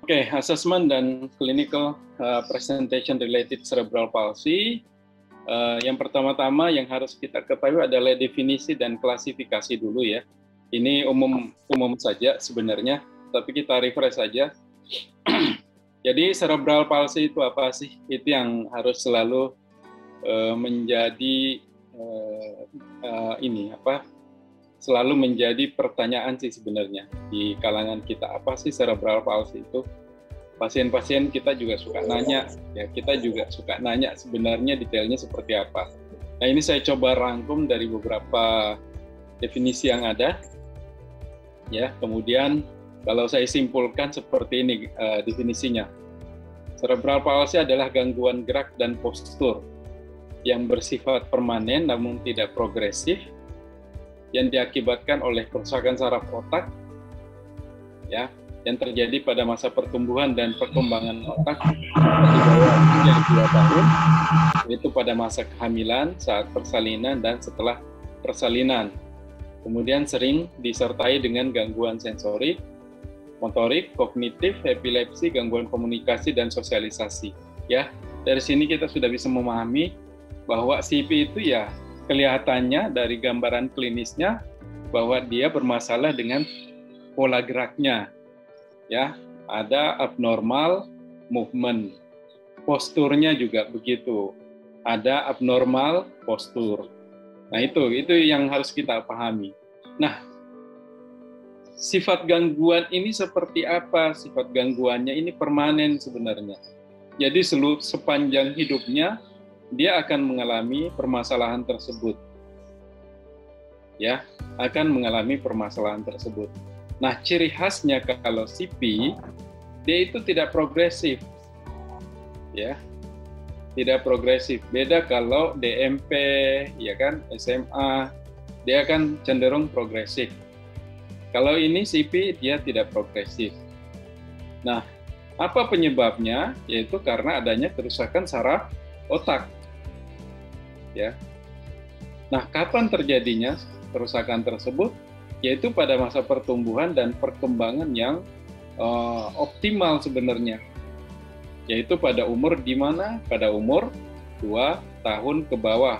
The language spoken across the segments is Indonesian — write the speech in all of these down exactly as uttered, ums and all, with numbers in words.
Oke, okay, assessment dan clinical uh, presentation related cerebral palsy. Uh, yang pertama-tama yang harus kita ketahui adalah definisi dan klasifikasi dulu ya. Ini umum umum saja sebenarnya, tapi kita refresh saja. Jadi cerebral palsy itu apa sih? Itu yang harus selalu uh, menjadi uh, uh, ini apa? Selalu menjadi pertanyaan sih sebenarnya di kalangan kita. Apa sih cerebral palsy itu? Pasien-pasien kita juga suka nanya, ya kita juga suka nanya sebenarnya detailnya seperti apa. Nah ini saya coba rangkum dari beberapa definisi yang ada, ya. Kemudian kalau saya simpulkan seperti ini uh, definisinya. Cerebral palsy adalah gangguan gerak dan postur yang bersifat permanen namun tidak progresif, yang diakibatkan oleh kerusakan saraf otak, ya, yang terjadi pada masa pertumbuhan dan perkembangan otak di bawah usia dua tahun, yaitu pada masa kehamilan, saat persalinan, dan setelah persalinan. Kemudian sering disertai dengan gangguan sensorik, motorik, kognitif, epilepsi, gangguan komunikasi, dan sosialisasi. Ya, dari sini kita sudah bisa memahami bahwa C P itu ya kelihatannya dari gambaran klinisnya bahwa dia bermasalah dengan pola geraknya. Ya, ada abnormal movement, posturnya juga begitu, ada abnormal postur. Nah itu, itu yang harus kita pahami. Nah, sifat gangguan ini seperti apa? Sifat gangguannya ini permanen sebenarnya. Jadi seluruh sepanjang hidupnya dia akan mengalami permasalahan tersebut. Ya, akan mengalami permasalahan tersebut. Nah, ciri khasnya kalau C P, dia itu tidak progresif, ya, tidak progresif. Beda kalau D M P, ya kan, S M A, dia kan cenderung progresif. Kalau ini C P, dia tidak progresif. Nah, apa penyebabnya? Yaitu karena adanya kerusakan saraf otak, ya. Nah, kapan terjadinya kerusakan tersebut? Yaitu pada masa pertumbuhan dan perkembangan yang uh, optimal sebenarnya, yaitu pada umur di mana? Pada umur dua tahun ke bawah.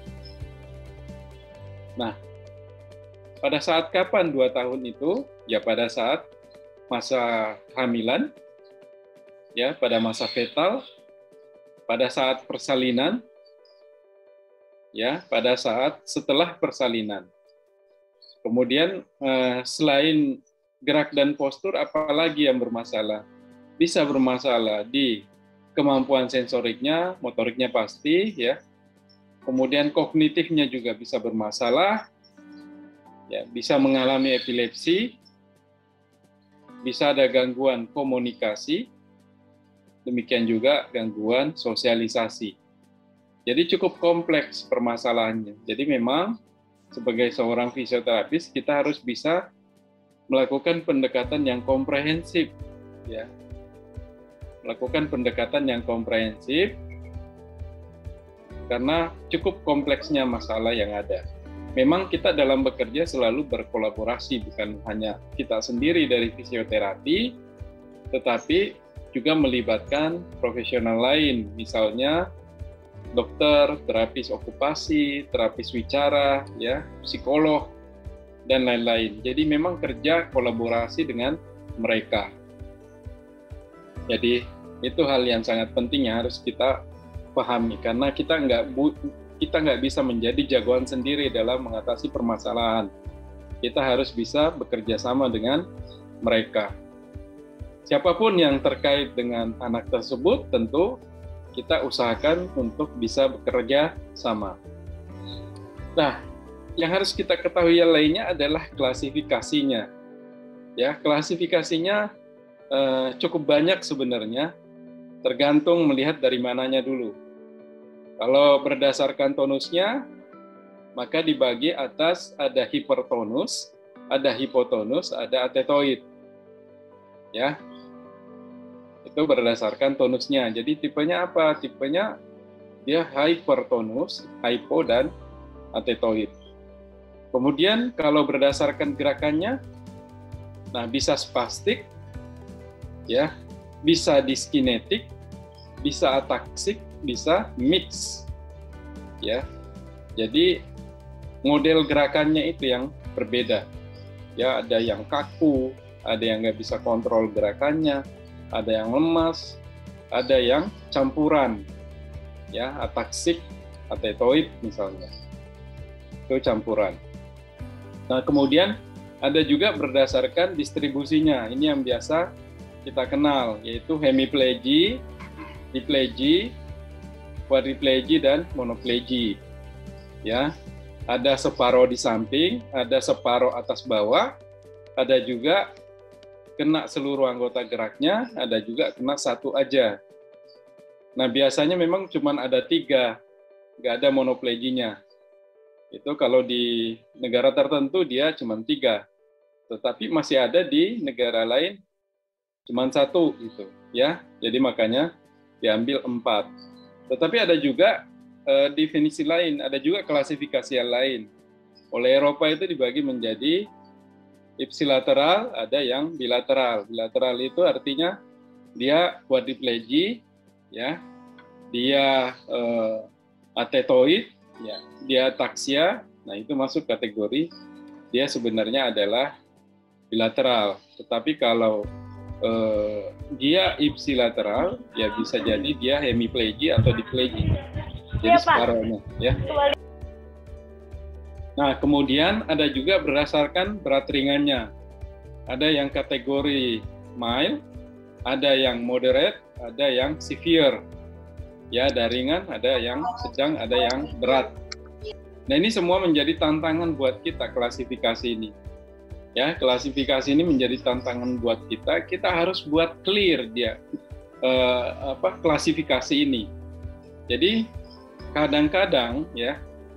Nah, pada saat kapan dua tahun itu? Ya pada saat masa kehamilan, ya pada masa fetal, pada saat persalinan, ya pada saat setelah persalinan. Kemudian eh, selain gerak dan postur, apalagi yang bermasalah? Bisa bermasalah di kemampuan sensoriknya, motoriknya pasti, ya. Kemudian kognitifnya juga bisa bermasalah, ya. Bisa mengalami epilepsi, bisa ada gangguan komunikasi, demikian juga gangguan sosialisasi. Jadi cukup kompleks permasalahannya. Jadi memang sebagai seorang fisioterapis, kita harus bisa melakukan pendekatan yang komprehensif, ya. Melakukan pendekatan yang komprehensif karena cukup kompleksnya masalah yang ada. Memang kita dalam bekerja selalu berkolaborasi, bukan hanya kita sendiri dari fisioterapi, tetapi juga melibatkan profesional lain, misalnya dokter, terapis okupasi, terapis wicara, ya, psikolog, dan lain-lain. Jadi memang kerja kolaborasi dengan mereka. Jadi itu hal yang sangat penting yang harus kita pahami, karena kita nggak bu, kita nggak bisa menjadi jagoan sendiri dalam mengatasi permasalahan. Kita harus bisa bekerja sama dengan mereka. Siapapun yang terkait dengan anak tersebut, tentu kita usahakan untuk bisa bekerja sama. Nah, yang harus kita ketahui yang lainnya adalah klasifikasinya. Ya, klasifikasinya eh, cukup banyak sebenarnya, tergantung melihat dari mananya dulu. Kalau berdasarkan tonusnya, maka dibagi atas ada hipertonus, ada hipotonus, ada atetoid. Ya. Itu berdasarkan tonusnya. Jadi tipenya apa? Tipenya dia hypertonus, hypo, dan atetoid. Kemudian kalau berdasarkan gerakannya, nah bisa spastik, ya, bisa diskinetik, bisa ataksik, bisa mix. Ya. Jadi model gerakannya itu yang berbeda. Ya, ada yang kaku, ada yang nggak bisa kontrol gerakannya, ada yang lemas, ada yang campuran. Ya, ataksik, atetoid misalnya. Itu campuran. Nah, kemudian ada juga berdasarkan distribusinya. Ini yang biasa kita kenal, yaitu hemiplegi, diplegi, quadriplegi, dan monoplegi. Ya, ada separuh di samping, ada separuh atas bawah, ada juga kena seluruh anggota geraknya, ada juga kena satu aja. Nah, biasanya memang cuma ada tiga, nggak ada monopleginya. Itu kalau di negara tertentu dia cuma tiga, tetapi masih ada di negara lain cuma satu gitu, ya. Jadi makanya diambil empat. Tetapi ada juga eh, definisi lain, ada juga klasifikasi yang lain. Oleh Eropa itu dibagi menjadi ipsilateral, ada yang bilateral. Bilateral itu artinya dia quadriplegi, ya, dia eh, atetoid, ya, dia ataksia. Nah, itu masuk kategori dia sebenarnya adalah bilateral. Tetapi kalau eh, dia ipsilateral, ya bisa jadi dia hemiplegi atau diplegi. Jadi ya, separuhnya, ya. Nah, kemudian ada juga berdasarkan berat ringannya. Ada yang kategori mild, ada yang moderate, ada yang severe. Ya, ada ringan, ada yang sedang, ada yang berat. Nah, ini semua menjadi tantangan buat kita klasifikasi ini. Ya, klasifikasi ini menjadi tantangan buat kita. Kita harus buat clear dia eh, apa klasifikasi ini. Jadi kadang-kadang ya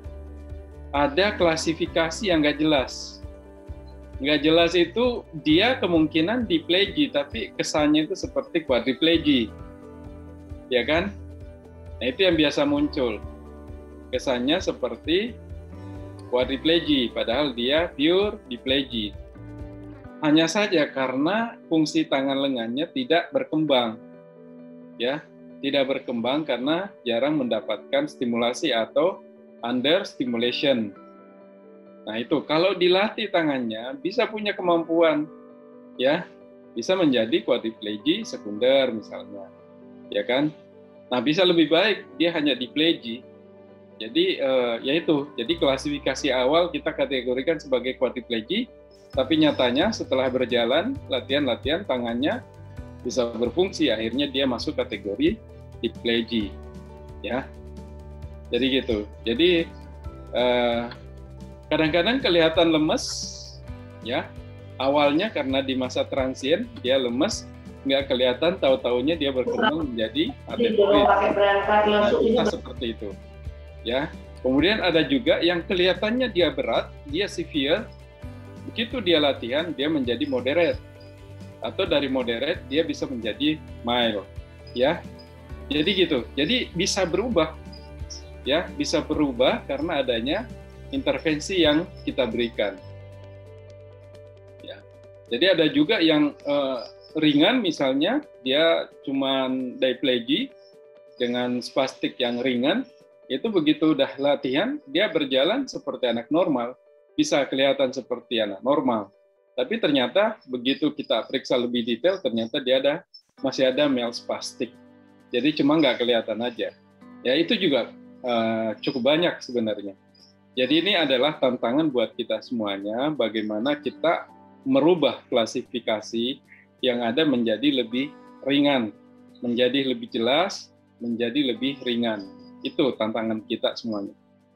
ada klasifikasi yang nggak jelas. Nggak jelas itu dia kemungkinan diplegi, tapi kesannya itu seperti quadriplegi, ya kan? Nah, itu yang biasa muncul. Kesannya seperti quadriplegi, padahal dia pure diplegi. Hanya saja karena fungsi tangan lengannya tidak berkembang, ya. Tidak berkembang karena jarang mendapatkan stimulasi atau under stimulation. Nah, itu kalau dilatih tangannya bisa punya kemampuan, ya, bisa menjadi quadriplegi sekunder misalnya, ya kan? Nah, bisa lebih baik dia hanya diplegi. Jadi eh, yaitu, jadi klasifikasi awal kita kategorikan sebagai quadriplegi, tapi nyatanya setelah berjalan latihan-latihan tangannya bisa berfungsi, akhirnya dia masuk kategori diplegi, ya. Jadi gitu. Jadi eh, kadang-kadang kelihatan lemes, ya. Awalnya karena di masa transien dia lemes, nggak kelihatan, tahu-taunya dia berkembang menjadi atetoid. Nah, bisa seperti itu, ya. Kemudian ada juga yang kelihatannya dia berat, dia severe, begitu dia latihan dia menjadi moderate, atau dari moderate dia bisa menjadi mild, ya. Jadi gitu. Jadi bisa berubah, ya, bisa berubah karena adanya intervensi yang kita berikan. Ya. Jadi ada juga yang uh, ringan, misalnya dia cuman diplegi dengan spastik yang ringan, itu begitu udah latihan dia berjalan seperti anak normal, bisa kelihatan seperti anak normal. Tapi ternyata begitu kita periksa lebih detail, ternyata dia ada masih ada mild spastik. Jadi cuma nggak kelihatan aja. Ya, itu juga uh, cukup banyak sebenarnya. Jadi ini adalah tantangan buat kita semuanya, bagaimana kita merubah klasifikasi yang ada menjadi lebih ringan, menjadi lebih jelas, menjadi lebih ringan. Itu tantangan kita semuanya.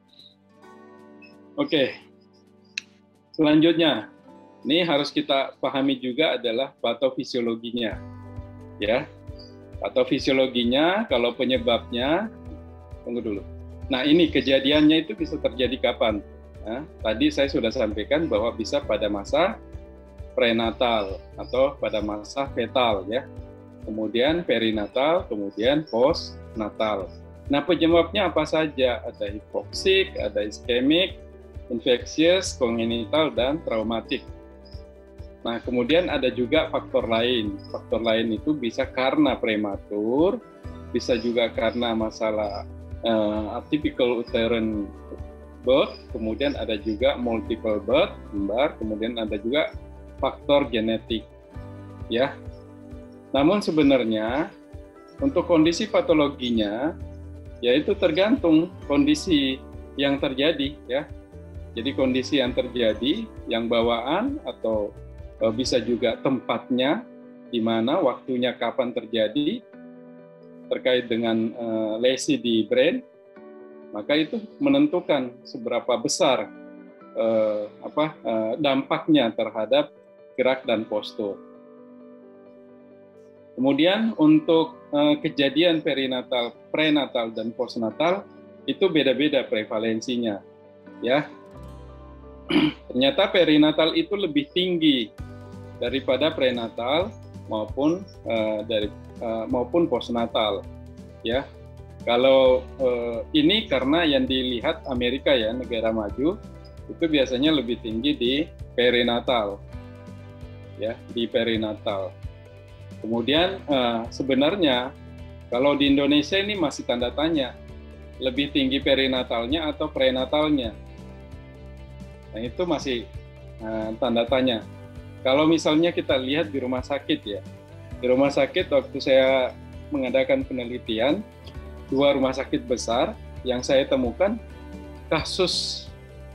Oke, selanjutnya, ini harus kita pahami juga adalah patofisiologinya. Ya, patofisiologinya, kalau penyebabnya, tunggu dulu. Nah, ini kejadiannya itu bisa terjadi kapan? Nah, tadi saya sudah sampaikan bahwa bisa pada masa prenatal atau pada masa fetal, ya. Kemudian perinatal, kemudian postnatal. Nah, penyebabnya apa saja? Ada hipoksik, ada iskemik, infeksius, kongenital, dan traumatik. Nah, kemudian ada juga faktor lain. Faktor lain itu bisa karena prematur, bisa juga karena masalah uh, atypical uterine birth, kemudian ada juga multiple birth, kembar, kemudian ada juga faktor genetik. Ya. Namun sebenarnya untuk kondisi patologinya, yaitu tergantung kondisi yang terjadi, ya. Jadi kondisi yang terjadi, yang bawaan atau bisa juga tempatnya, di mana waktunya kapan terjadi, terkait dengan uh, lesi di brain, maka itu menentukan seberapa besar uh, apa uh, dampaknya terhadap gerak dan postur. Kemudian untuk uh, kejadian perinatal, prenatal dan postnatal itu beda-beda prevalensinya, ya. Ternyata perinatal itu lebih tinggi daripada prenatal maupun uh, dari uh, maupun postnatal, ya. Kalau uh, ini karena yang dilihat Amerika, ya, negara maju itu biasanya lebih tinggi di perinatal, ya, di perinatal. Kemudian uh, sebenarnya kalau di Indonesia ini masih tanda tanya, lebih tinggi perinatalnya atau prenatalnya. Nah, itu masih uh, tanda tanya. Kalau misalnya kita lihat di rumah sakit, ya, di rumah sakit waktu saya mengadakan penelitian, dua rumah sakit besar yang saya temukan kasus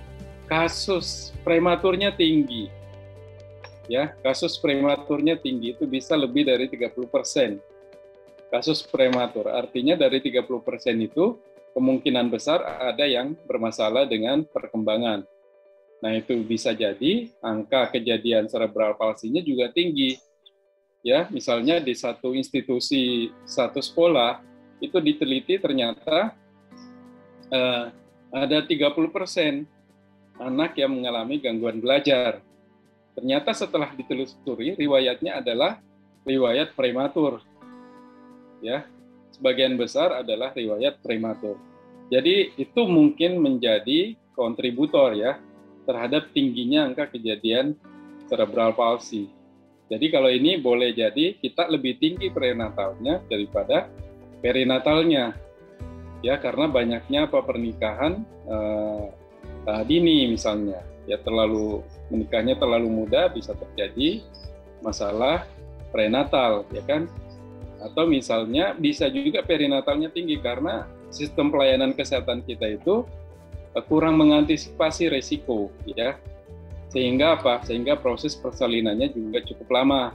kasus prematurnya tinggi, ya, kasus prematurnya tinggi itu bisa lebih dari tiga puluh persen. Kasus prematur artinya dari tiga puluh persen itu kemungkinan besar ada yang bermasalah dengan perkembangan. Nah, itu bisa jadi angka kejadian cerebral palsinya juga tinggi. Ya, misalnya di satu institusi, satu sekolah, itu diteliti ternyata eh, ada tiga puluh persen anak yang mengalami gangguan belajar. Ternyata setelah ditelusuri, riwayatnya adalah riwayat prematur. Ya, sebagian besar adalah riwayat prematur. Jadi itu mungkin menjadi kontributor, ya, terhadap tingginya angka kejadian cerebral palsy. Jadi kalau ini boleh jadi kita lebih tinggi prenatalnya daripada perinatalnya, ya, karena banyaknya apa pernikahan uh, uh, dini misalnya, ya, terlalu menikahnya terlalu muda bisa terjadi masalah prenatal, ya kan? Atau misalnya bisa juga perinatalnya tinggi karena sistem pelayanan kesehatan kita itu kurang mengantisipasi resiko, ya, sehingga apa? Sehingga proses persalinannya juga cukup lama.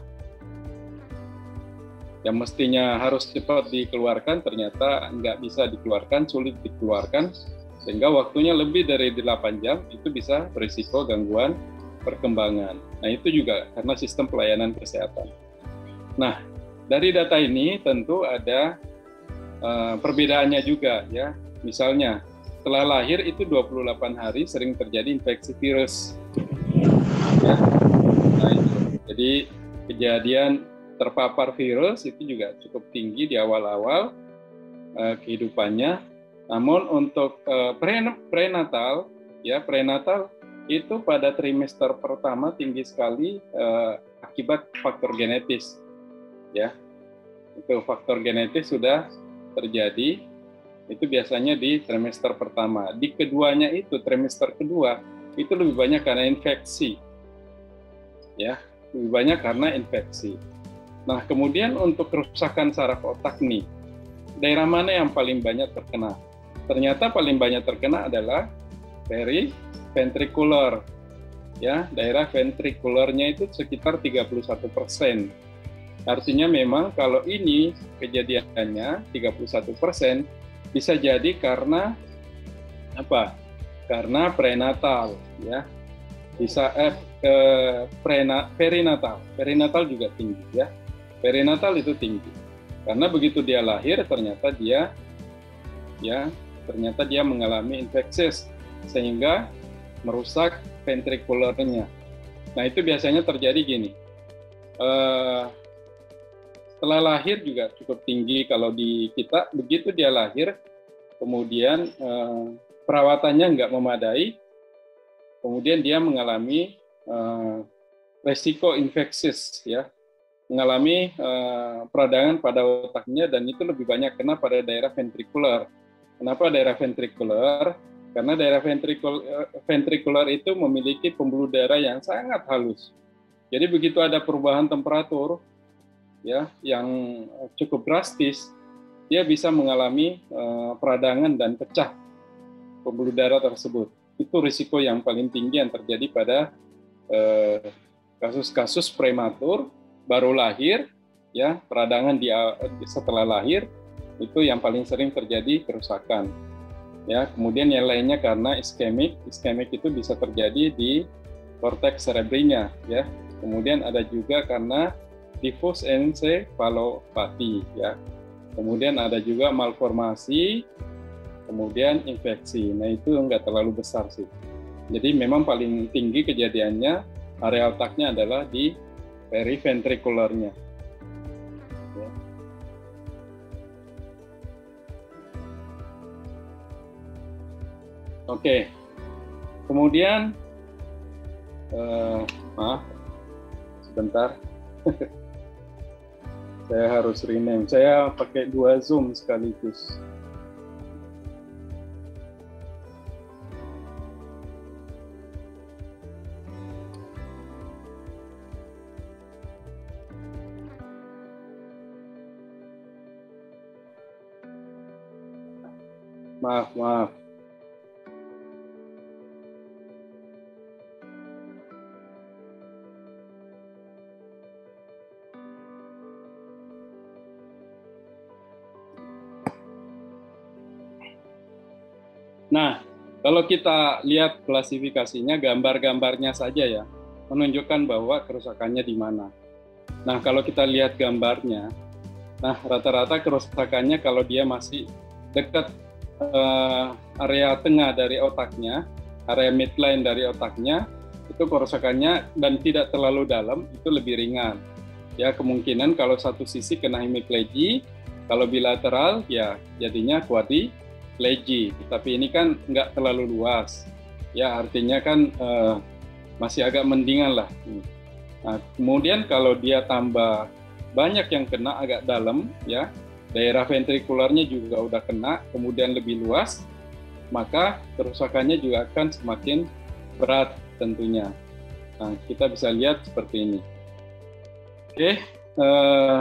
Yang mestinya harus cepat dikeluarkan ternyata nggak bisa dikeluarkan, sulit dikeluarkan, sehingga waktunya lebih dari delapan jam itu bisa berisiko gangguan perkembangan. Nah, itu juga karena sistem pelayanan kesehatan. Nah, dari data ini tentu ada uh, perbedaannya juga, ya. Misalnya setelah lahir itu dua puluh delapan hari sering terjadi infeksi virus. Ya. Nah, itu. Jadi kejadian terpapar virus itu juga cukup tinggi di awal-awal uh, kehidupannya. Namun untuk uh, prenatal, ya, prenatal itu pada trimester pertama tinggi sekali uh, akibat faktor genetis. Ya, itu faktor genetis sudah terjadi. Itu biasanya di trimester pertama. Di keduanya itu, trimester kedua, itu lebih banyak karena infeksi. Ya, lebih banyak karena infeksi. Nah, kemudian untuk kerusakan saraf otak nih, daerah mana yang paling banyak terkena? Ternyata paling banyak terkena adalah periventricular. Ya, daerah ventricularnya itu sekitar tiga puluh satu persen. Artinya memang kalau ini kejadiannya tiga puluh satu persen, bisa jadi karena apa? Karena prenatal, ya. Bisa eh, eh prena, perinatal. Perinatal juga tinggi, ya. Perinatal itu tinggi. Karena begitu dia lahir ternyata dia ya, ternyata dia mengalami infeksi sehingga merusak ventrikulernya. Nah, itu biasanya terjadi gini. Eh, setelah lahir juga cukup tinggi kalau di kita, begitu dia lahir kemudian eh, perawatannya nggak memadai, kemudian dia mengalami eh, resiko infeksius, ya, mengalami uh, peradangan pada otaknya, dan itu lebih banyak kena pada daerah ventrikular. Kenapa daerah ventrikular? Karena daerah ventrikular, ventrikular itu memiliki pembuluh darah yang sangat halus. Jadi begitu ada perubahan temperatur, ya, yang cukup drastis, dia bisa mengalami uh, peradangan dan pecah pembuluh darah tersebut. Itu risiko yang paling tinggi yang terjadi pada uh, kasus-kasus prematur baru lahir, ya, peradangan di, setelah lahir, itu yang paling sering terjadi kerusakan. Ya, kemudian yang lainnya karena iskemik, iskemik itu bisa terjadi di korteks cerebrinya, ya. Kemudian ada juga karena diffuse encephalopathy, ya. Kemudian ada juga malformasi, kemudian infeksi. Nah, itu enggak terlalu besar sih. Jadi memang paling tinggi kejadiannya area otaknya adalah di periventrikularnya. Ya. Oke, kemudian, uh, maaf, sebentar, saya harus rename. Saya pakai dua Zoom sekaligus. Maaf, maaf. Nah, kalau kita lihat klasifikasinya, gambar-gambarnya saja ya, menunjukkan bahwa kerusakannya di mana. Nah, kalau kita lihat gambarnya, nah rata-rata kerusakannya kalau dia masih dekat uh, area tengah dari otaknya, area midline dari otaknya, itu kerusakannya dan tidak terlalu dalam, itu lebih ringan. Ya, kemungkinan kalau satu sisi kena hemiplegia, kalau bilateral ya jadinya quadriplegia. Tapi ini kan nggak terlalu luas, ya, artinya kan uh, masih agak mendingan lah. Nah, kemudian kalau dia tambah banyak yang kena agak dalam, ya, daerah ventrikularnya juga udah kena, kemudian lebih luas, maka kerusakannya juga akan semakin berat tentunya. Nah, kita bisa lihat seperti ini. Oke, uh,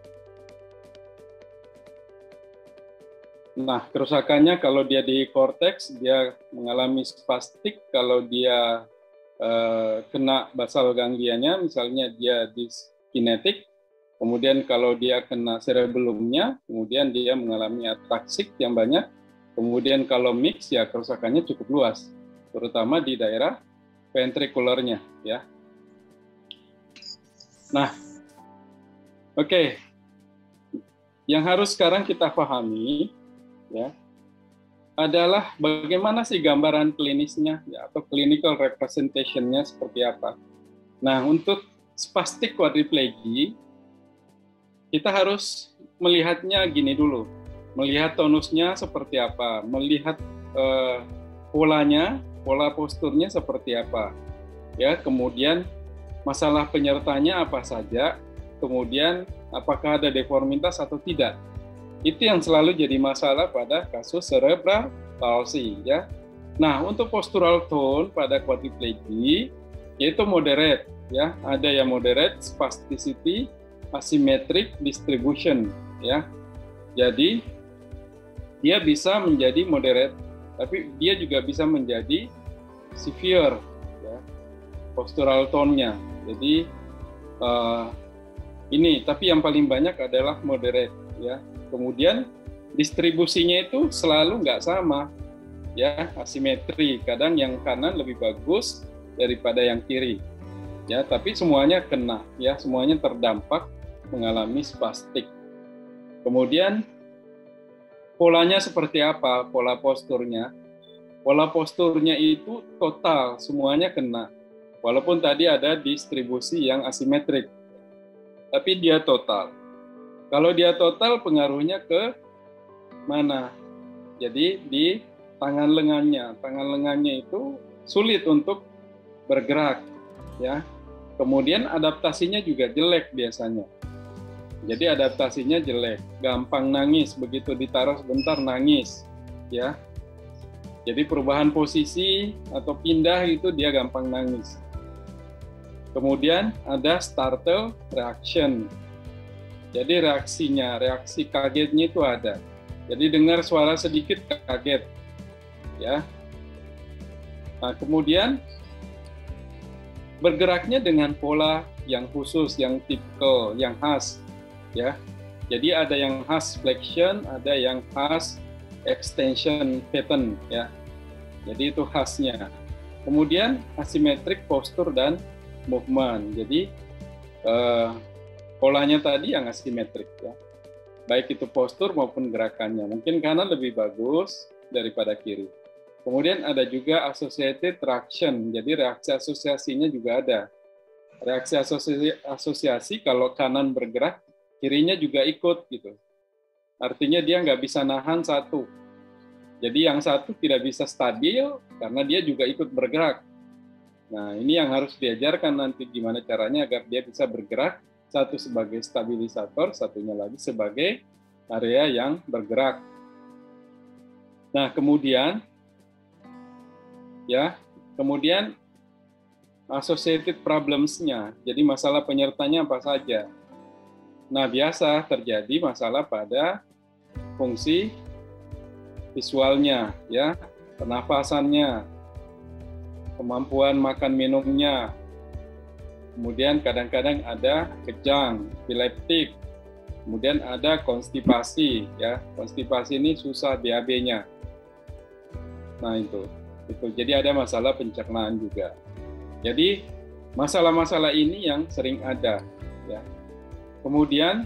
nah kerusakannya kalau dia di korteks, dia mengalami spastik. Kalau dia uh, kena basal ganglianya, misalnya dia dyskinetik. Kemudian kalau dia kena cerebellumnya, kemudian dia mengalami ataksik yang banyak. Kemudian kalau mix, ya kerusakannya cukup luas, terutama di daerah ventrikularnya, ya. Nah, oke, okay. Yang harus sekarang kita pahami, ya, adalah bagaimana sih gambaran klinisnya, ya, atau clinical representation-nya seperti apa. Nah, untuk spastic quadriplegia, kita harus melihatnya gini dulu, melihat tonusnya seperti apa, melihat eh, polanya, pola posturnya seperti apa, ya, kemudian masalah penyertanya apa saja, kemudian apakah ada deformitas atau tidak. Itu yang selalu jadi masalah pada kasus cerebral palsy, ya. Nah, untuk postural tone pada quadriplegia yaitu moderate, ya, ada yang moderate, spasticity, asymmetric distribution, ya. Jadi dia bisa menjadi moderate, tapi dia juga bisa menjadi severe, ya, postural tone-nya. Jadi uh, ini, tapi yang paling banyak adalah moderate, ya. Kemudian distribusinya itu selalu nggak sama, ya, asimetri. Kadang yang kanan lebih bagus daripada yang kiri, ya. Tapi semuanya kena, ya, semuanya terdampak mengalami spastik. Kemudian polanya seperti apa? Pola posturnya, pola posturnya itu total semuanya kena. Walaupun tadi ada distribusi yang asimetrik, tapi dia total. Kalau dia total, pengaruhnya ke mana? Jadi di tangan lengannya, tangan lengannya itu sulit untuk bergerak, ya. Kemudian adaptasinya juga jelek biasanya. Jadi adaptasinya jelek, gampang nangis, begitu ditaruh sebentar nangis, ya. Jadi perubahan posisi atau pindah itu dia gampang nangis. Kemudian ada startle reaction. Jadi reaksinya, reaksi kagetnya itu ada. Jadi dengar suara sedikit kaget, ya. Nah, kemudian bergeraknya dengan pola yang khusus, yang tipikal, yang khas, ya. Jadi ada yang khas flexion, ada yang khas extension pattern, ya. Jadi itu khasnya. Kemudian asymmetric posture dan movement. Jadi eh, polanya tadi yang asimetrik, ya. Baik itu postur maupun gerakannya. Mungkin kanan lebih bagus daripada kiri. Kemudian ada juga associated traction, jadi reaksi asosiasinya juga ada. Reaksi asosiasi, asosiasi kalau kanan bergerak, kirinya juga ikut gitu. Artinya dia nggak bisa nahan satu. Jadi yang satu tidak bisa stabil karena dia juga ikut bergerak. Nah ini yang harus diajarkan nanti gimana caranya agar dia bisa bergerak, satu sebagai stabilisator, satunya lagi sebagai area yang bergerak. Nah kemudian ya, kemudian associated problems-nya, jadi masalah penyertanya apa saja. Nah, biasa terjadi masalah pada fungsi visualnya, ya, pernafasannya, kemampuan makan minumnya, kemudian kadang-kadang ada kejang, epileptik, kemudian ada konstipasi, ya, konstipasi ini susah B A B-nya. Nah, itu. Itu. Jadi ada masalah pencernaan juga. Jadi masalah-masalah ini yang sering ada, ya. Kemudian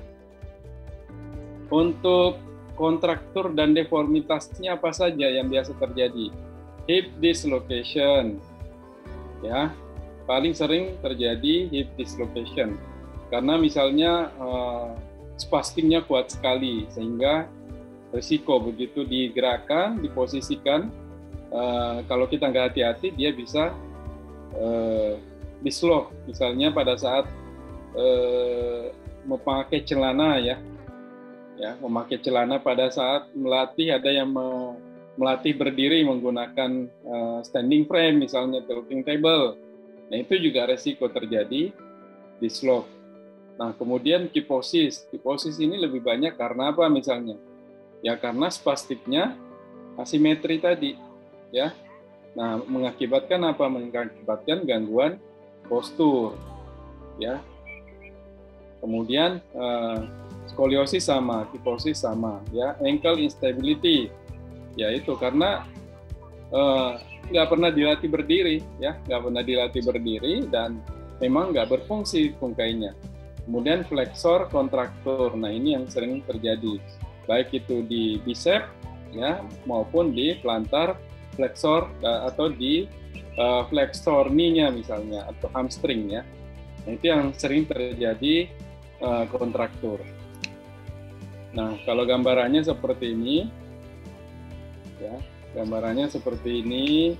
untuk kontraktur dan deformitasnya apa saja yang biasa terjadi? Hip dislocation, ya, paling sering terjadi hip dislocation karena misalnya uh, spastiknya kuat sekali sehingga risiko begitu digerakkan, diposisikan. Uh, kalau kita nggak hati-hati, dia bisa uh, dislok. Misalnya pada saat uh, memakai celana, ya, ya, memakai celana pada saat melatih, ada yang me melatih berdiri menggunakan uh, standing frame, misalnya tilting table. Nah itu juga resiko terjadi dislok. Nah kemudian kiposis, kiposis ini lebih banyak karena apa misalnya? Ya karena spastiknya asimetri tadi. Ya, nah mengakibatkan apa? Mengakibatkan gangguan postur, ya. Kemudian eh, skoliosis sama, kiposis sama, ya. Ankle instability, ya itu karena eh, nggak pernah dilatih berdiri, ya, nggak pernah dilatih berdiri dan memang nggak berfungsi tungkainya. Kemudian flexor kontraktur, nah ini yang sering terjadi, baik itu di bicep, ya, maupun di plantar flexor uh, atau di uh, flexor knee-nya misalnya atau hamstring, ya. Nah, itu yang sering terjadi uh, kontraktur. Nah, kalau gambarannya seperti ini, ya, gambarannya seperti ini.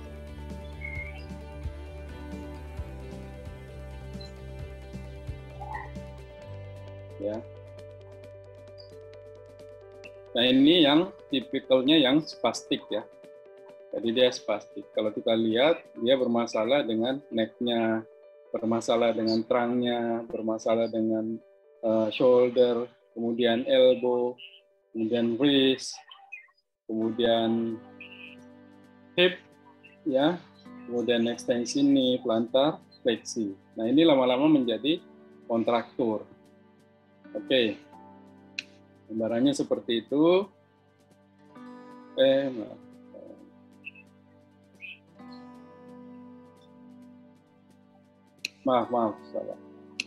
Ya. Nah, ini yang tipikalnya yang spastik, ya. Jadi dia spastik. Kalau kita lihat, dia bermasalah dengan neck-nya, bermasalah dengan trunk-nya, bermasalah dengan uh, shoulder, kemudian elbow, kemudian wrist, kemudian hip, ya, kemudian extension knee, plantar, fleksi. Nah ini lama-lama menjadi kontraktur. Oke, gambarannya seperti itu. Eh, maaf. Maaf, maaf, salah.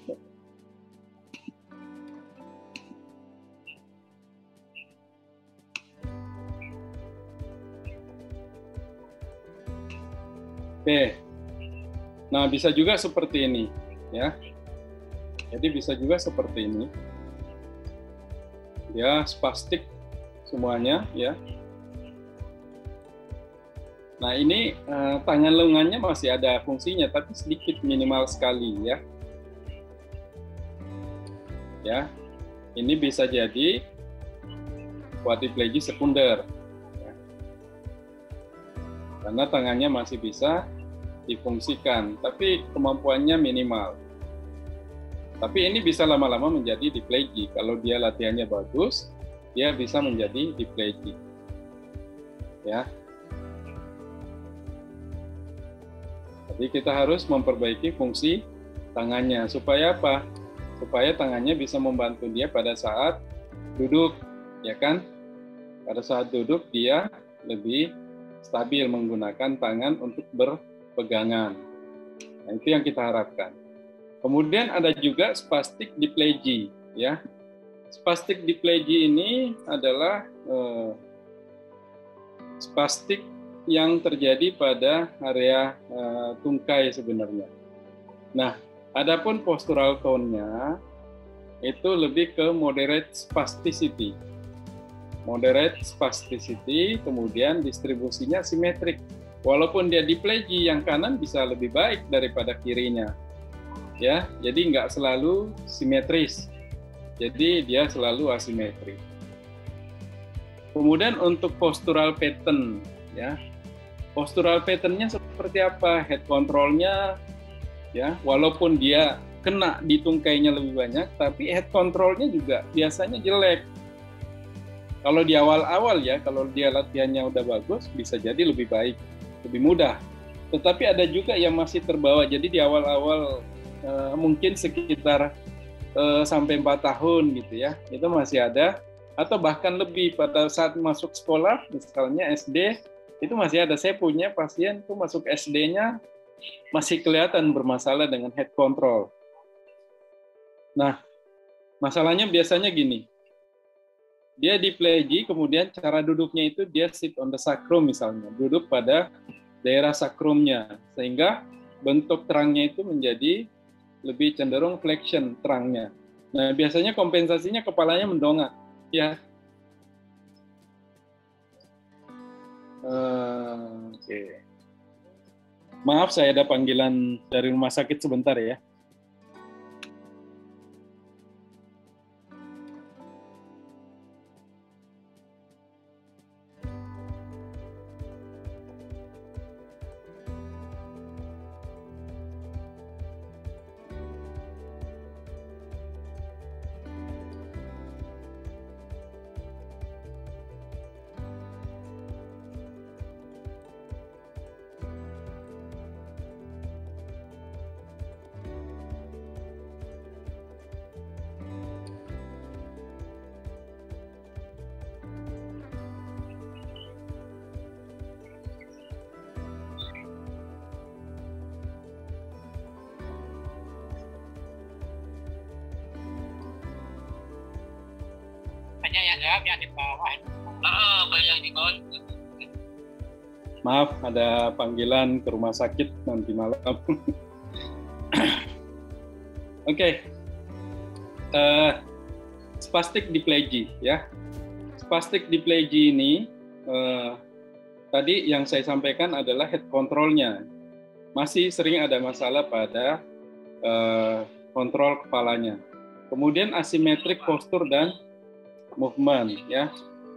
Oke, nah bisa juga seperti ini, ya. Jadi bisa juga seperti ini, ya, spastik semuanya, ya. Nah ini eh, tangan lengannya masih ada fungsinya, tapi sedikit, minimal sekali, ya. ya. Ini bisa jadi quadriplegi sekunder, ya. Karena tangannya masih bisa difungsikan, tapi kemampuannya minimal. Tapi ini bisa lama-lama menjadi diplegi. Kalau dia latihannya bagus, dia bisa menjadi diplegi. Ya. Jadi kita harus memperbaiki fungsi tangannya. Supaya apa? Supaya tangannya bisa membantu dia pada saat duduk, ya kan? Pada saat duduk dia lebih stabil menggunakan tangan untuk berpegangan. Nah, itu yang kita harapkan. Kemudian ada juga spastic diplegi, ya. Spastic diplegi ini adalah eh, spastik yang terjadi pada area uh, tungkai sebenarnya. Nah, adapun postural tone-nya itu lebih ke moderate spasticity. Moderate spasticity, kemudian distribusinya simetrik. Walaupun dia diplegi, yang kanan bisa lebih baik daripada kirinya. Ya, jadi nggak selalu simetris. Jadi dia selalu asimetris. Kemudian untuk postural pattern, ya. Postural pattern-nya seperti apa? Head control-nya, ya, walaupun dia kena di tungkainya lebih banyak, tapi head control-nya juga biasanya jelek. Kalau di awal-awal ya, kalau dia latihannya udah bagus, bisa jadi lebih baik, lebih mudah. Tetapi ada juga yang masih terbawa, jadi di awal-awal eh, mungkin sekitar eh, sampai empat tahun gitu ya, itu masih ada, atau bahkan lebih pada saat masuk sekolah, misalnya S D, itu masih ada. Saya punya pasien tuh masuk S D-nya masih kelihatan bermasalah dengan head control. Nah, masalahnya biasanya gini, dia diplegi, kemudian cara duduknya itu dia sit on the sacrum misalnya, duduk pada daerah sakrumnya, sehingga bentuk terangnya itu menjadi lebih cenderung flexion terangnya. Nah, biasanya kompensasinya kepalanya mendongak, ya. Uh, Oke. Okay. Maaf, saya ada panggilan dari rumah sakit sebentar ya. Hanya yang jawab yang di bawah. Oh, yang di bawah. Maaf, ada panggilan ke rumah sakit nanti malam. Oke, okay. uh, spastic diplegi ya. Spastic diplegi ini uh, tadi yang saya sampaikan adalah head control-nya. Masih sering ada masalah pada uh, kontrol kepalanya. Kemudian asimetrik postur dan movement ya.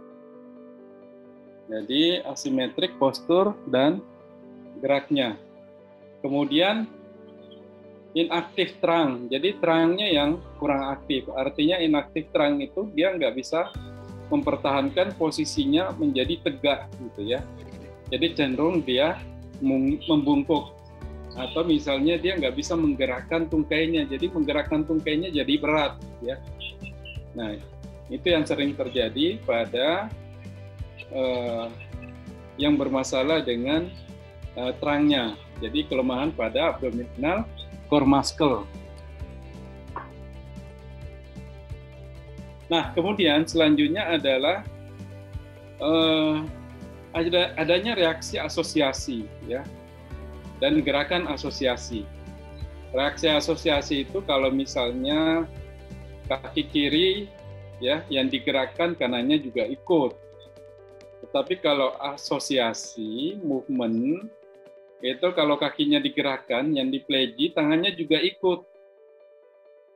Jadi asimetrik postur dan geraknya. Kemudian inaktif terang. Jadi terangnya yang kurang aktif. Artinya inaktif terang itu dia nggak bisa mempertahankan posisinya menjadi tegak gitu ya. Jadi cenderung dia membungkuk. Atau misalnya dia nggak bisa menggerakkan tungkainya. Jadi menggerakkan tungkainya jadi berat ya. Nah, itu yang sering terjadi pada uh, yang bermasalah dengan uh, terangnya. Jadi kelemahan pada abdominal core muscle. Nah, kemudian selanjutnya adalah uh, ada, adanya reaksi asosiasi, ya, dan gerakan asosiasi. Reaksi asosiasi itu kalau misalnya kaki kiri ya yang digerakkan kanannya juga ikut. Tetapi kalau asosiasi movement itu kalau kakinya digerakkan yang diplegi tangannya juga ikut.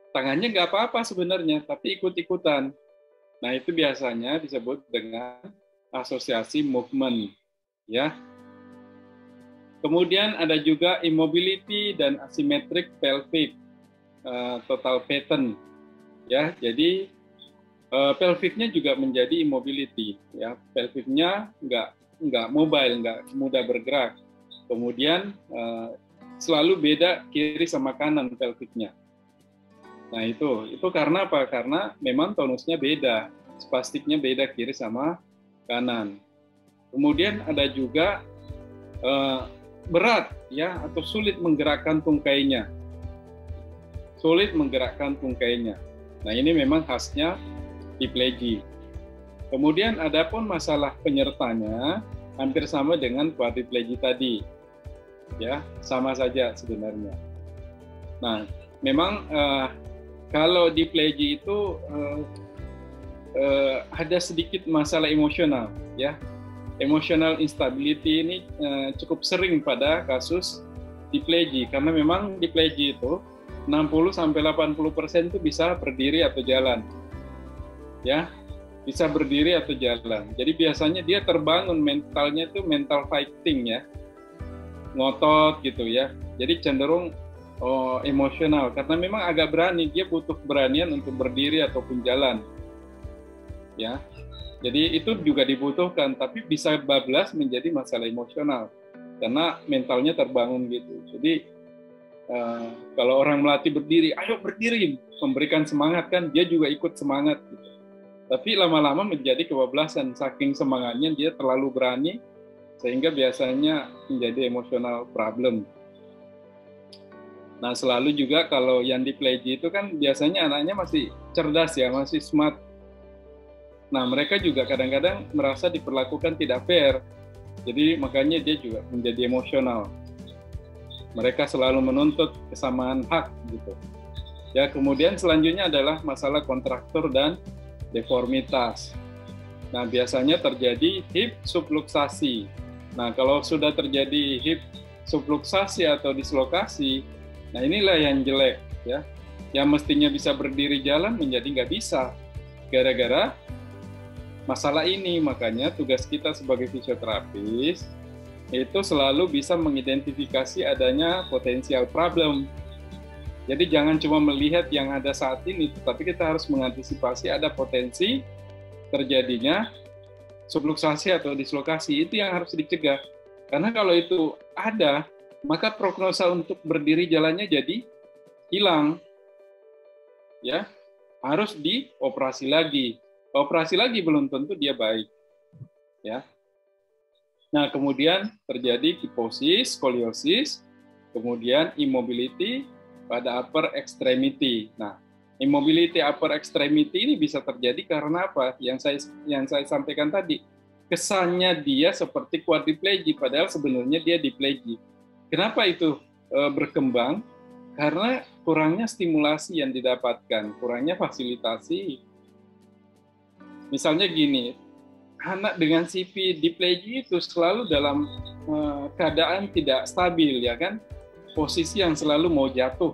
tangannya nggak apa-apa sebenarnya, tapi ikut-ikutan. Nah, itu biasanya disebut dengan asosiasi movement, ya. Kemudian ada juga immobility dan asymmetric pelvic uh, total pattern, ya. Jadi uh, pelviknya juga menjadi immobility, ya. Pelviknya nggak nggak mobile, nggak mudah bergerak. Kemudian uh, selalu beda kiri sama kanan pelviknya. Nah, itu itu karena apa? Karena memang tonusnya beda, spastiknya beda kiri sama kanan. Kemudian ada juga uh, berat, ya, atau sulit menggerakkan tungkainya. Sulit menggerakkan tungkainya. Nah, ini memang khasnya diplegia. Kemudian ada pun masalah penyertanya hampir sama dengan quadriplegia tadi. Ya, sama saja sebenarnya. Nah, memang uh, kalau diplegia itu uh, uh, ada sedikit masalah emosional, ya. Emotional instability ini uh, cukup sering pada kasus diplegia, karena memang diplegia itu enam puluh sampai delapan puluh persen itu bisa berdiri atau jalan. Ya, bisa berdiri atau jalan. Jadi biasanya dia terbangun mentalnya itu mental fighting, ya. Ngotot gitu, ya. Jadi cenderung oh, emosional karena memang agak berani, dia butuh keberanian untuk berdiri ataupun jalan. Ya. Jadi itu juga dibutuhkan, tapi bisa bablas menjadi masalah emosional karena mentalnya terbangun gitu. Jadi uh, kalau orang melatih berdiri, ayo berdiri, memberikan semangat kan, dia juga ikut semangat gitu. Tapi lama-lama menjadi kebablasan, saking semangatnya dia terlalu berani sehingga biasanya menjadi emotional problem. Nah, selalu juga kalau yang diplegia itu kan biasanya anaknya masih cerdas, ya, masih smart. Nah, mereka juga kadang-kadang merasa diperlakukan tidak fair. Jadi makanya dia juga menjadi emosional. Mereka selalu menuntut kesamaan hak gitu. Ya, kemudian selanjutnya adalah masalah kontraktur dan deformitas. Nah, biasanya terjadi hip subluxasi. Nah, kalau sudah terjadi hip subluxasi atau dislokasi, nah inilah yang jelek, ya. Yang mestinya bisa berdiri jalan menjadi nggak bisa. Gara-gara masalah ini, makanya tugas kita sebagai fisioterapis itu selalu bisa mengidentifikasi adanya potensial problem. Jadi jangan cuma melihat yang ada saat ini, tapi kita harus mengantisipasi ada potensi terjadinya subluxasi atau dislokasi, itu yang harus dicegah. Karena kalau itu ada, maka prognosa untuk berdiri jalannya jadi hilang. Ya, harus dioperasi lagi. Operasi lagi belum tentu dia baik. Ya. Nah, kemudian terjadi kiposis, skoliosis, kemudian immobility pada upper extremity. Nah, immobility upper extremity ini bisa terjadi karena apa? Yang saya yang saya sampaikan tadi. Kesannya dia seperti quadriplegia, padahal sebenarnya dia diplegia. Kenapa itu e, berkembang? Karena kurangnya stimulasi yang didapatkan, kurangnya fasilitasi. Misalnya gini, anak dengan C P diplegia itu selalu dalam e, keadaan tidak stabil, ya kan? Posisi yang selalu mau jatuh.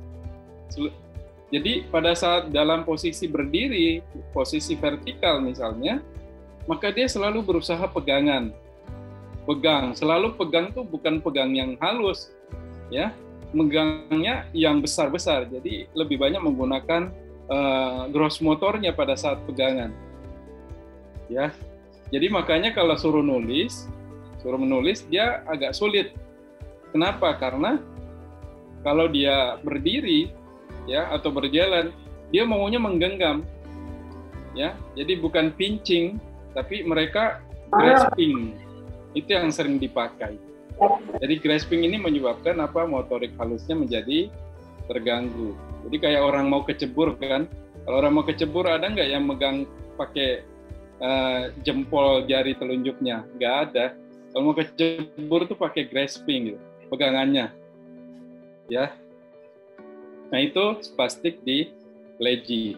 Jadi pada saat dalam posisi berdiri, posisi vertikal misalnya, maka dia selalu berusaha pegangan. Pegang, selalu pegang tuh bukan pegang yang halus, ya. Megangnya yang besar-besar. Jadi lebih banyak menggunakan uh, gross motornya pada saat pegangan. Ya. Jadi makanya kalau suruh nulis, suruh menulis dia agak sulit. Kenapa? Karena kalau dia berdiri, ya, atau berjalan, dia maunya menggenggam, ya. Jadi bukan pinching, tapi mereka grasping. Itu yang sering dipakai. Jadi grasping ini menyebabkan apa? Motorik halusnya menjadi terganggu. Jadi kayak orang mau kecebur kan? Kalau orang mau kecebur ada nggak yang megang pakai uh, jempol jari telunjuknya? Nggak ada. Kalau mau kecebur tuh pakai grasping gitu, pegangannya, ya. Nah, itu spastik diplegia.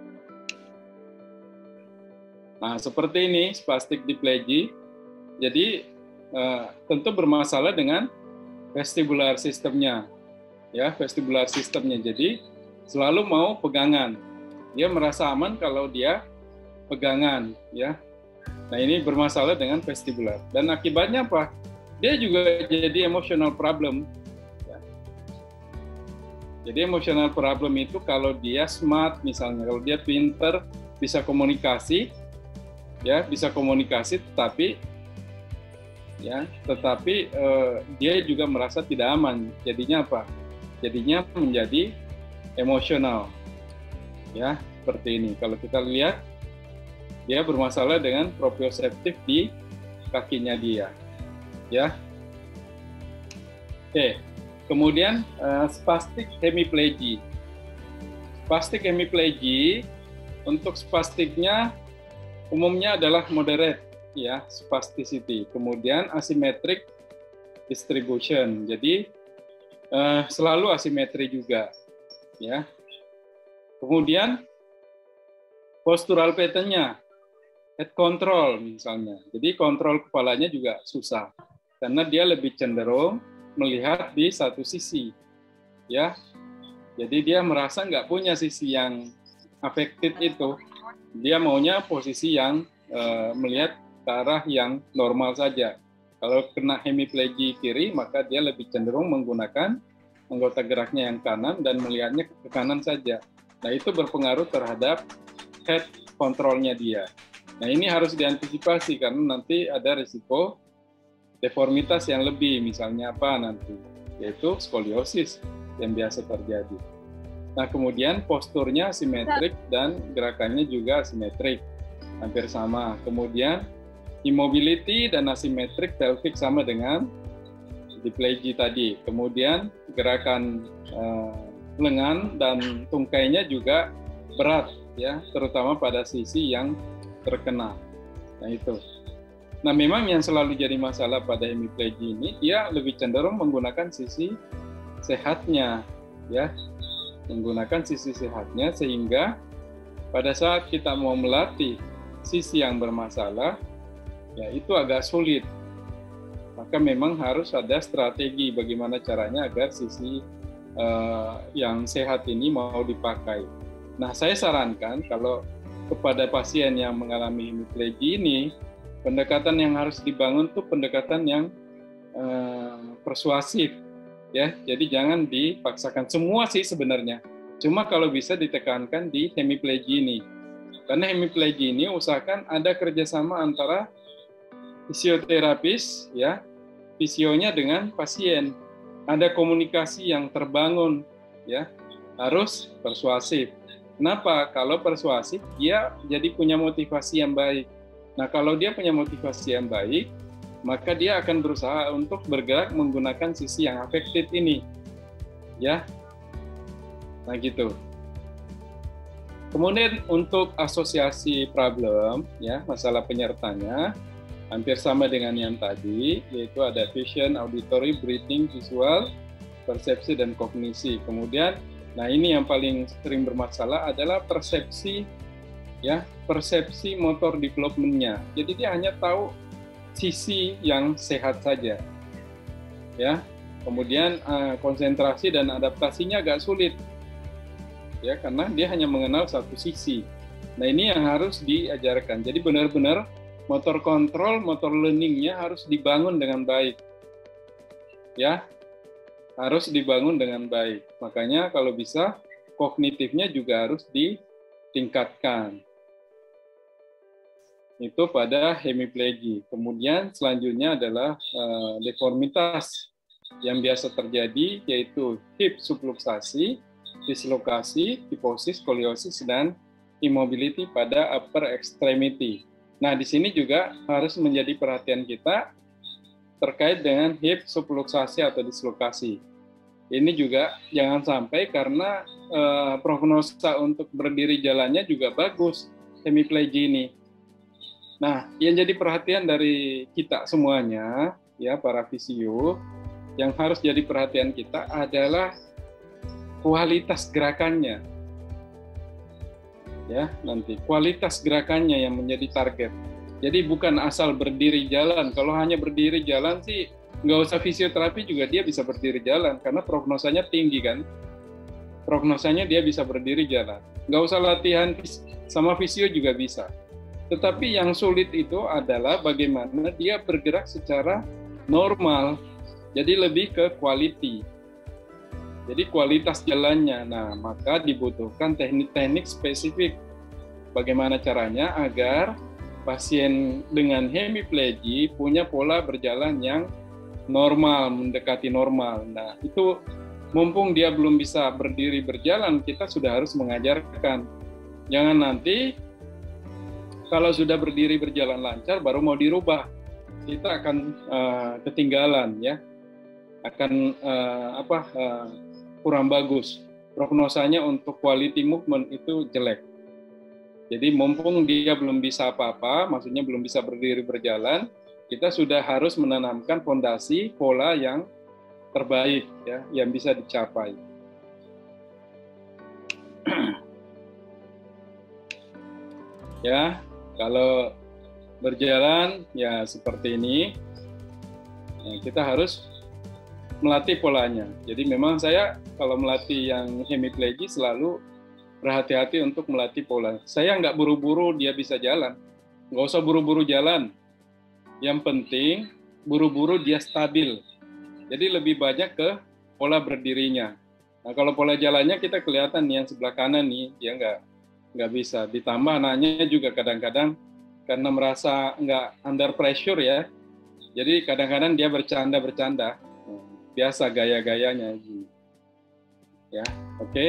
Nah, seperti ini spastik diplegia. Jadi eh, tentu bermasalah dengan vestibular sistemnya, ya, vestibular sistemnya. Jadi selalu mau pegangan. Dia merasa aman kalau dia pegangan, ya. Nah, ini bermasalah dengan vestibular. Dan akibatnya apa? Dia juga jadi emotional problem. Ya. Jadi emotional problem itu kalau dia smart misalnya, kalau dia pinter, bisa komunikasi, ya bisa komunikasi, tetapi ya, tetapi eh, dia juga merasa tidak aman. Jadinya apa? Jadinya menjadi emosional, ya seperti ini. Kalau kita lihat, dia bermasalah dengan proprioseptif di kakinya dia, ya. Oke, kemudian eh, spastik hemiplegia. Spastik hemiplegia, untuk spastiknya umumnya adalah moderate, ya, spasticity. Kemudian asymmetric distribution, jadi eh, selalu asimetri juga, ya. Kemudian postural pattern-nya, head control misalnya. Jadi kontrol kepalanya juga susah karena dia lebih cenderung melihat di satu sisi, ya. Jadi dia merasa nggak punya sisi yang affected itu. Dia maunya posisi yang uh, melihat ke arah yang normal saja. Kalau kena hemiplegia kiri, maka dia lebih cenderung menggunakan anggota geraknya yang kanan dan melihatnya ke kanan saja. Nah, itu berpengaruh terhadap head control-nya dia. Nah, ini harus diantisipasi karena nanti ada risiko deformitas yang lebih, misalnya apa nanti? Yaitu skoliosis yang biasa terjadi. Nah, kemudian posturnya simetrik dan gerakannya juga simetrik, hampir sama. Kemudian immobility dan asimetrik pelvic sama dengan diplegia tadi. Kemudian gerakan eh, lengan dan tungkainya juga berat, ya, terutama pada sisi yang terkena. Nah, itu. Nah, memang yang selalu jadi masalah pada hemiplegia ini, dia lebih cenderung menggunakan sisi sehatnya, ya. Menggunakan sisi sehatnya sehingga pada saat kita mau melatih sisi yang bermasalah, ya itu agak sulit. Maka memang harus ada strategi bagaimana caranya agar sisi uh, yang sehat ini mau dipakai. Nah, saya sarankan kalau kepada pasien yang mengalami hemiplegia ini, pendekatan yang harus dibangun tuh pendekatan yang uh, persuasif. Ya, jadi jangan dipaksakan semua sih sebenarnya. Cuma kalau bisa ditekankan di hemiplegia ini. Karena hemiplegia ini usahakan ada kerjasama antara fisioterapis, ya, fisionya dengan pasien. Ada komunikasi yang terbangun, ya, harus persuasif. Kenapa? Kalau persuasif, dia jadi punya motivasi yang baik. Nah, kalau dia punya motivasi yang baik, maka dia akan berusaha untuk bergerak menggunakan sisi yang affected ini, ya. Nah, gitu. Kemudian untuk asosiasi problem, ya, masalah penyertanya hampir sama dengan yang tadi, yaitu ada vision, auditory, breathing, visual, persepsi, dan kognisi. Kemudian, nah ini yang paling sering bermasalah adalah persepsi, ya, persepsi motor development-nya. Jadi dia hanya tahu sisi yang sehat saja, ya. Kemudian uh, konsentrasi dan adaptasinya agak sulit, ya, karena dia hanya mengenal satu sisi. Nah, ini yang harus diajarkan. Jadi benar-benar motor kontrol, motor learning-nya harus dibangun dengan baik, ya, harus dibangun dengan baik. Makanya kalau bisa kognitifnya juga harus ditingkatkan. Itu pada hemiplegia. Kemudian selanjutnya adalah uh, deformitas yang biasa terjadi, yaitu hip subluxasi, dislokasi, kiposis, skoliosis, dan immobility pada upper extremity. Nah, di sini juga harus menjadi perhatian kita terkait dengan hip subluxasi atau dislokasi. Ini juga jangan sampai karena uh, prognosa untuk berdiri jalannya juga bagus hemiplegia ini. Nah, yang jadi perhatian dari kita semuanya, ya, para fisio, yang harus jadi perhatian kita adalah kualitas gerakannya. Ya, nanti kualitas gerakannya yang menjadi target. Jadi bukan asal berdiri jalan. Kalau hanya berdiri jalan sih nggak usah fisioterapi juga dia bisa berdiri jalan karena prognosanya tinggi kan. prognosanya dia bisa berdiri jalan. Nggak usah latihan sama fisio juga bisa. Tetapi yang sulit itu adalah bagaimana dia bergerak secara normal. Jadi lebih ke quality. Jadi kualitas jalannya. Nah, maka dibutuhkan teknik-teknik spesifik. Bagaimana caranya agar pasien dengan hemiplegia punya pola berjalan yang normal, mendekati normal. Nah, itu mumpung dia belum bisa berdiri berjalan, kita sudah harus mengajarkan. Jangan nanti kalau sudah berdiri berjalan lancar baru mau dirubah, kita akan uh, ketinggalan ya, akan uh, apa uh, kurang bagus. Prognosanya untuk quality movement itu jelek. Jadi mumpung dia belum bisa apa-apa, maksudnya belum bisa berdiri berjalan, kita sudah harus menanamkan fondasi pola yang terbaik ya, yang bisa dicapai. Ya, kalau berjalan ya seperti ini, ya, kita harus melatih polanya. Jadi memang saya kalau melatih yang hemiplegia selalu berhati-hati untuk melatih pola. Saya nggak buru-buru dia bisa jalan, nggak usah buru-buru jalan. Yang penting buru-buru dia stabil. Jadi lebih banyak ke pola berdirinya. Nah kalau pola jalannya kita kelihatan nih yang sebelah kanan nih dia nggak nggak bisa. Ditambah anaknya juga kadang-kadang karena merasa nggak under pressure ya. Jadi kadang-kadang dia bercanda-bercanda. Biasa gaya-gayanya. Ya, oke. Okay.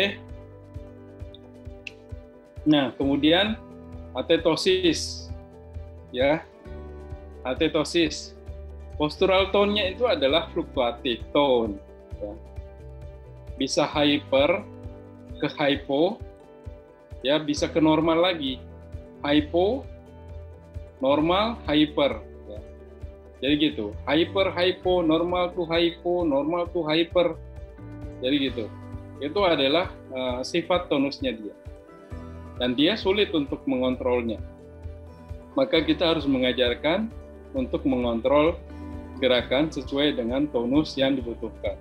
Nah kemudian atetosis, ya, atetosis. Postural tone-nya itu adalah fluktuatif tone, ya. Bisa hyper ke hypo, ya bisa ke normal lagi, hypo, normal, hyper. Ya. Jadi gitu, hyper, hypo, normal to hypo, normal to hyper. Jadi gitu. Itu adalah uh, sifat tonusnya dia. Dan dia sulit untuk mengontrolnya. Maka kita harus mengajarkan untuk mengontrol gerakan sesuai dengan tonus yang dibutuhkan.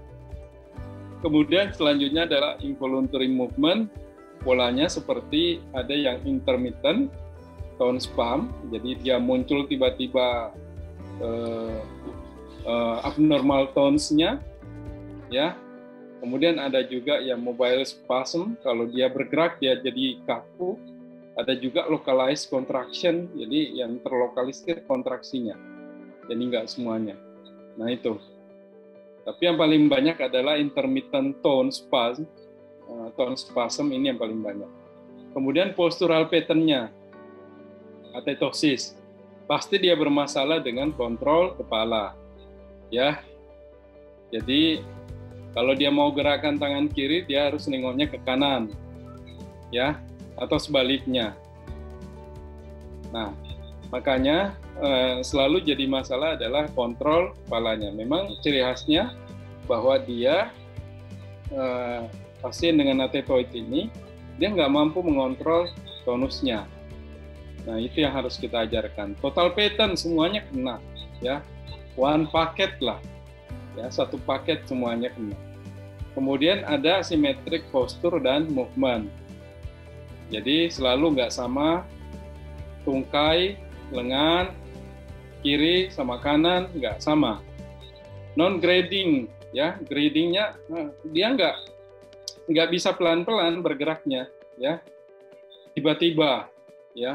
Kemudian selanjutnya adalah involuntary movement. Polanya seperti ada yang intermittent, tone spam, jadi dia muncul tiba-tiba uh, uh, abnormal tones-nya, ya. Kemudian ada juga yang mobile spasm, kalau dia bergerak dia jadi kaku. Ada juga localized contraction, jadi yang terlokalisir kontraksinya. Jadi nggak semuanya. Nah itu. Tapi yang paling banyak adalah intermittent tone spasm. Uh, tone spasm ini yang paling banyak. Kemudian postural pattern-nya, atetosis. Pasti dia bermasalah dengan kontrol kepala. Ya. Jadi kalau dia mau gerakan tangan kiri, dia harus nengoknya ke kanan. Ya, atau sebaliknya. Nah, makanya eh, selalu jadi masalah adalah kontrol kepalanya. Memang ciri khasnya bahwa dia eh, pasien dengan atetoid ini dia nggak mampu mengontrol tonusnya. Nah itu yang harus kita ajarkan. Total pattern semuanya kena, ya, one paket lah, ya satu paket semuanya kena. Kemudian ada symmetric posture dan movement. Jadi selalu nggak sama tungkai, lengan, kiri sama kanan nggak sama. Non grading, ya gradingnya dia nggak nggak bisa pelan-pelan bergeraknya, ya tiba-tiba, ya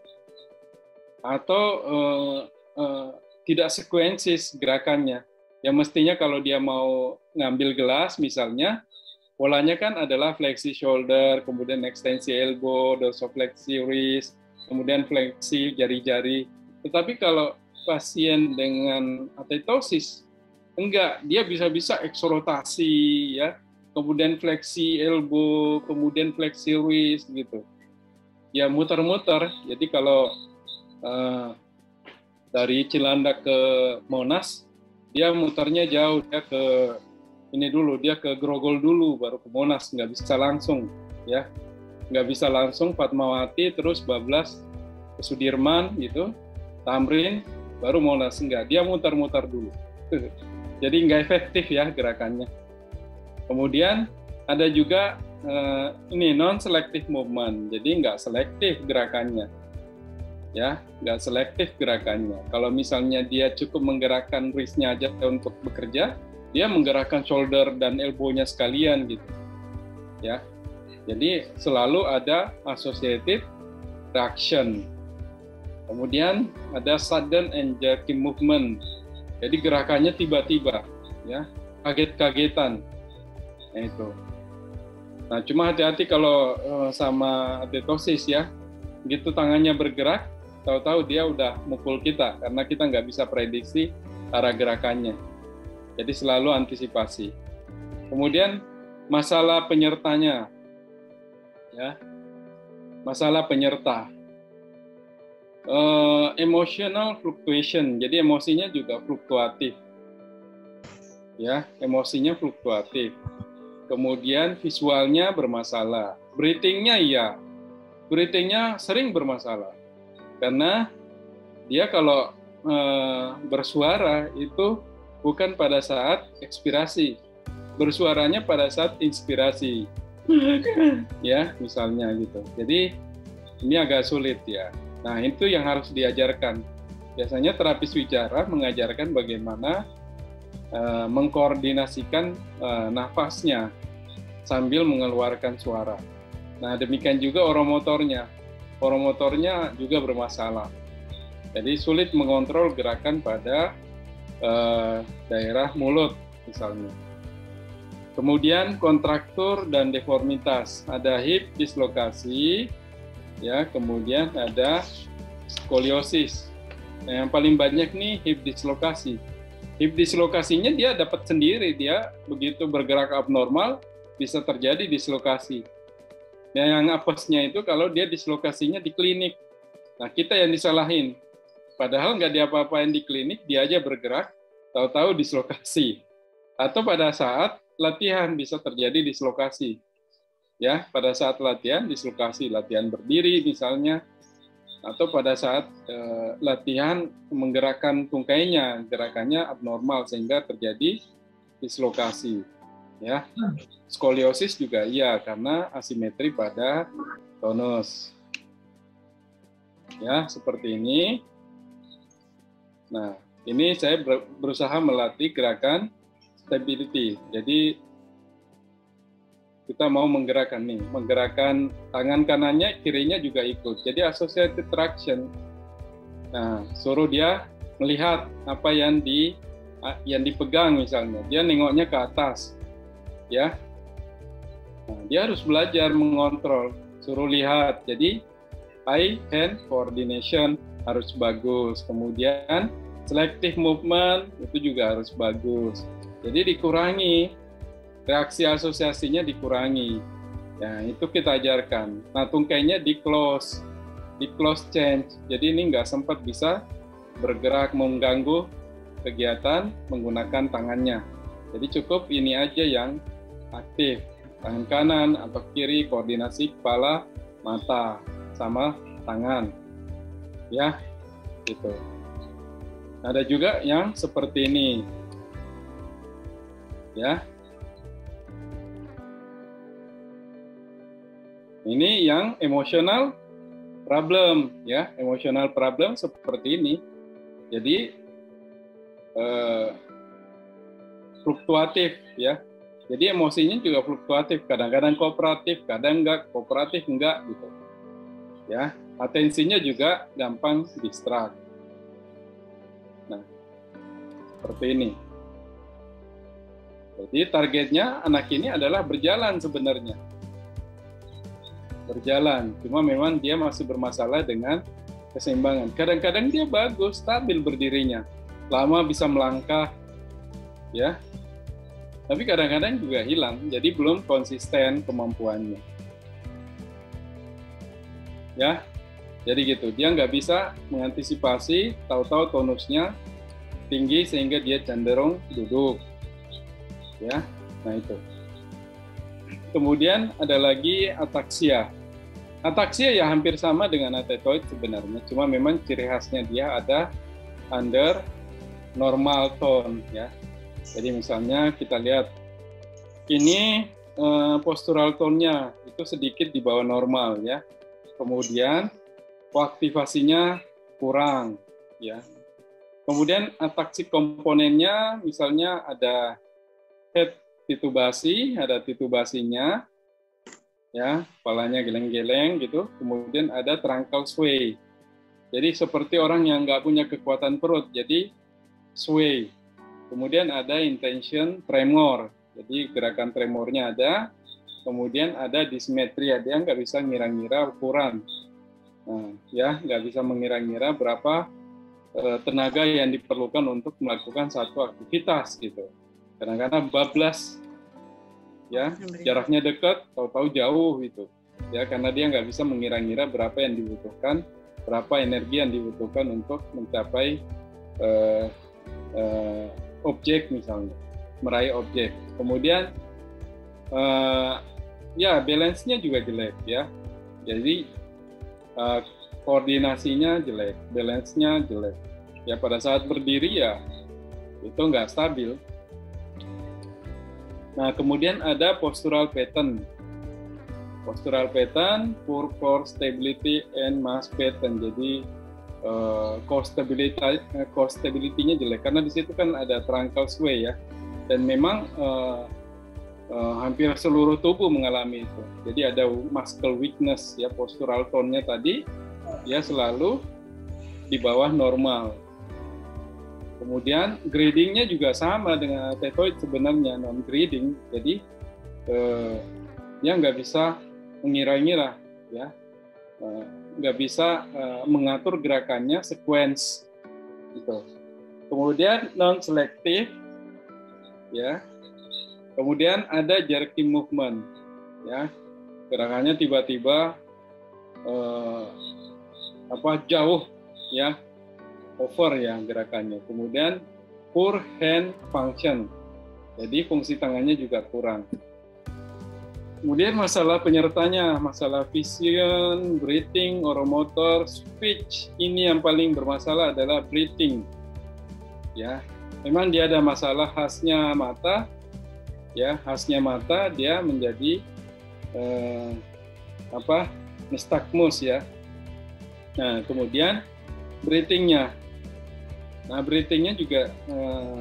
atau uh, uh, tidak sekuensis gerakannya. Ya mestinya kalau dia mau ngambil gelas misalnya, polanya kan adalah fleksi shoulder, kemudian ekstensi elbow, dorsofleksi wrist, kemudian fleksi jari-jari. Tetapi kalau pasien dengan atetosis, enggak, dia bisa-bisa eksorotasi, ya, kemudian fleksi elbow, kemudian fleksi wrist, gitu. Ya muter-muter. Jadi kalau uh, dari Cilandak ke Monas, dia muternya jauh, dia ke ini dulu, dia ke Grogol dulu, baru ke Monas, nggak bisa langsung, ya, nggak bisa langsung Fatmawati, terus bablas ke Sudirman, gitu, Tamrin, baru Monas, enggak, dia muter-muter dulu, jadi nggak efektif ya gerakannya. Kemudian ada juga uh, ini non-selective movement, jadi nggak selektif gerakannya, ya, nggak selektif gerakannya. Kalau misalnya dia cukup menggerakkan wrist-nya aja untuk bekerja, dia menggerakkan shoulder dan elbow-nya sekalian gitu, ya. Jadi selalu ada associative reaction. Kemudian ada sudden and jerky movement. Jadi gerakannya tiba-tiba, ya, kaget-kagetan. Nah, itu. Nah, cuma hati-hati kalau uh, sama atetosis ya. Begitu tangannya bergerak, tahu-tahu dia udah mukul kita karena kita nggak bisa prediksi arah gerakannya. Jadi selalu antisipasi. Kemudian masalah penyertanya. Ya. Masalah penyerta. Uh, emotional fluctuation, jadi emosinya juga fluktuatif, ya, emosinya fluktuatif. Kemudian visualnya bermasalah, breathingnya iya, breathingnya sering bermasalah, karena dia kalau uh, bersuara itu bukan pada saat ekspirasi, bersuaranya pada saat inspirasi, ya, misalnya gitu. Jadi ini agak sulit ya. Nah, itu yang harus diajarkan. Biasanya terapis wicara mengajarkan bagaimana uh, mengkoordinasikan uh, nafasnya sambil mengeluarkan suara. Nah, demikian juga oromotornya. Oromotornya juga bermasalah. Jadi sulit mengontrol gerakan pada uh, daerah mulut misalnya. Kemudian kontraktur dan deformitas. Ada hip dislokasi, ya, kemudian ada skoliosis. Nah, yang paling banyak nih hip dislokasi. Hip dislokasinya dia dapat sendiri, dia begitu bergerak abnormal bisa terjadi dislokasi. Nah, yang apesnya itu kalau dia dislokasinya di klinik. Nah, kita yang disalahin. Padahal nggak diapa-apain di klinik, dia aja bergerak, tahu-tahu dislokasi. Atau pada saat latihan bisa terjadi dislokasi. Ya, pada saat latihan dislokasi, latihan berdiri misalnya, atau pada saat eh, latihan menggerakkan tungkainya, gerakannya abnormal sehingga terjadi dislokasi. Ya, skoliosis juga iya karena asimetri pada tonus. Ya, seperti ini. Nah, ini saya berusaha melatih gerakan stability. Jadi kita mau menggerakkan nih, menggerakkan tangan kanannya, kirinya juga ikut. Jadi associated traction. Nah, suruh dia melihat apa yang di yang dipegang misalnya. Dia nengoknya ke atas, ya. Nah, dia harus belajar mengontrol. Suruh lihat. Jadi eye hand coordination harus bagus. Kemudian selective movement itu juga harus bagus. Jadi dikurangi. Reaksi asosiasinya dikurangi. Ya, itu kita ajarkan. Nah, tungkainya di close, di close change. Jadi ini nggak sempat bisa bergerak mengganggu kegiatan menggunakan tangannya. Jadi cukup ini aja yang aktif. Tangan kanan atau kiri, koordinasi kepala, mata, sama tangan. Ya, gitu. Ada juga yang seperti ini. Ya. Ini yang emotional problem, ya, emotional problem seperti ini. Jadi eh, fluktuatif, ya. Jadi emosinya juga fluktuatif. Kadang-kadang kooperatif, kadang enggak kooperatif enggak gitu. Ya, atensinya juga gampang distract. Nah, seperti ini. Jadi targetnya anak ini adalah berjalan sebenarnya. Berjalan, cuma memang dia masih bermasalah dengan keseimbangan. Kadang-kadang dia bagus, stabil berdirinya, lama bisa melangkah, ya. Tapi kadang-kadang juga hilang, jadi belum konsisten kemampuannya. Ya, jadi gitu. Dia nggak bisa mengantisipasi, tahu-tahu tonusnya tinggi sehingga dia cenderung duduk, ya. Nah itu. Kemudian ada lagi ataksia. Ataksia ya hampir sama dengan atetoid sebenarnya, cuma memang ciri khasnya dia ada under normal tone ya. Jadi misalnya kita lihat ini uh, postural tone-nya itu sedikit di bawah normal ya. Kemudian koaktivasinya kurang ya. Kemudian atraksi komponennya misalnya ada head titubasi, ada titubasinya ya, kepalanya geleng-geleng gitu. Kemudian ada truncal sway. Jadi seperti orang yang nggak punya kekuatan perut, jadi sway. Kemudian ada intention tremor, jadi gerakan tremornya ada. Kemudian ada disimetria, dia nggak bisa ngira-ngira ukuran. Nah, ya nggak bisa mengira-ngira berapa eh, tenaga yang diperlukan untuk melakukan satu aktivitas gitu. Kadang-kadang bablas, ya jaraknya dekat, tahu-tahu jauh gitu. Ya karena dia nggak bisa mengira-ngira berapa yang dibutuhkan, berapa energi yang dibutuhkan untuk mencapai eh, eh, objek misalnya, meraih objek. Kemudian uh, ya balance-nya juga jelek ya. Jadi uh, koordinasinya jelek, balance-nya jelek. Ya pada saat berdiri ya itu nggak stabil. Nah kemudian ada postural pattern. Postural pattern, poor core stability and mass pattern. Jadi Uh, core stability, uh, core stability-nya jelek karena di situ kan ada truncal sway ya, dan memang uh, uh, hampir seluruh tubuh mengalami itu. Jadi ada muscle weakness ya, postural tone-nya tadi ya selalu di bawah normal. Kemudian grading-nya juga sama dengan tetoid sebenarnya, non grading. Jadi uh, dia nggak bisa mengira-ngira ya. Uh, nggak bisa uh, mengatur gerakannya sequence gitu. Kemudian non selektif ya. Kemudian ada jerky movement ya. Gerakannya tiba-tiba uh, apa jauh ya, over ya gerakannya. Kemudian poor hand function. Jadi fungsi tangannya juga kurang. Kemudian masalah penyertanya, masalah vision, breathing, oromotor, speech. Ini yang paling bermasalah adalah breathing. Ya, memang dia ada masalah khasnya mata. Ya, khasnya mata dia menjadi eh, apa? Nystagmus ya. Nah, kemudian breathingnya. Nah, breathingnya juga eh,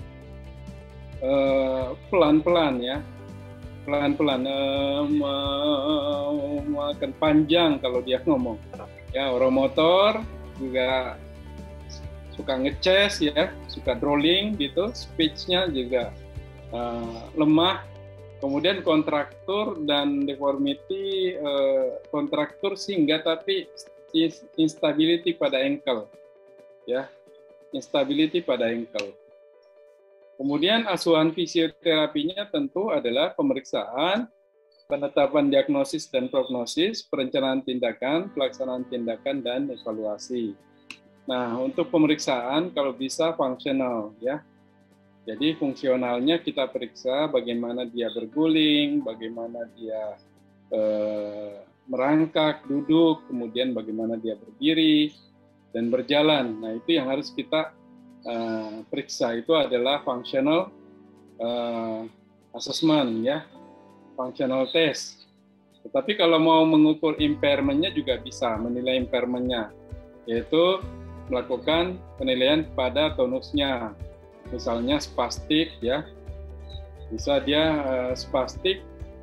eh, pelan-pelan ya. pelan-pelan uh, makan panjang kalau dia ngomong ya. Oromotor juga suka ngeces ya, suka drawling gitu. Speech-nya juga uh, lemah. Kemudian kontraktur dan deformity, uh, kontraktur sehingga tapi instability pada ankle ya, instability pada ankle. Kemudian asuhan fisioterapinya tentu adalah pemeriksaan, penetapan diagnosis dan prognosis, perencanaan tindakan, pelaksanaan tindakan, dan evaluasi. Nah, untuk pemeriksaan kalau bisa fungsional ya. Jadi fungsionalnya kita periksa bagaimana dia berguling, bagaimana dia eh, merangkak, duduk, kemudian bagaimana dia berdiri dan berjalan. Nah, itu yang harus kita Uh, periksa, itu adalah functional uh, assessment ya, functional test. Tetapi kalau mau mengukur impairment-nya juga bisa, menilai impairment-nya, yaitu melakukan penilaian pada tonusnya. Misalnya spastik ya, bisa dia uh, spastik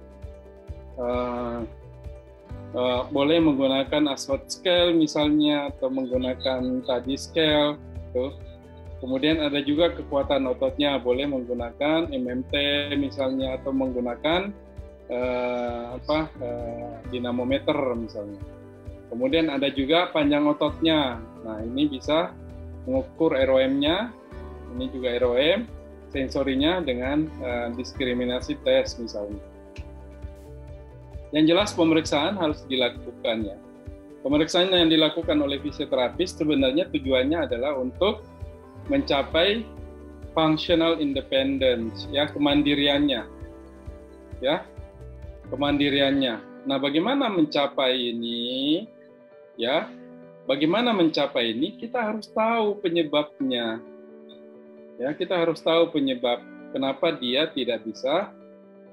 uh, uh, boleh menggunakan Ashot scale misalnya, atau menggunakan Tadi scale tuh. Kemudian ada juga kekuatan ototnya, boleh menggunakan M M T misalnya, atau menggunakan uh, apa uh, dinamometer misalnya. Kemudian ada juga panjang ototnya. Nah, ini bisa mengukur R O M-nya. Ini juga R O M, sensorinya dengan uh, diskriminasi tes misalnya. Yang jelas pemeriksaan harus dilakukan ya. Pemeriksaan yang dilakukan oleh fisioterapis sebenarnya tujuannya adalah untuk mencapai functional independence ya, kemandiriannya ya, kemandiriannya. Nah, bagaimana mencapai ini ya, bagaimana mencapai ini kita harus tahu penyebabnya ya, kita harus tahu penyebab kenapa dia tidak bisa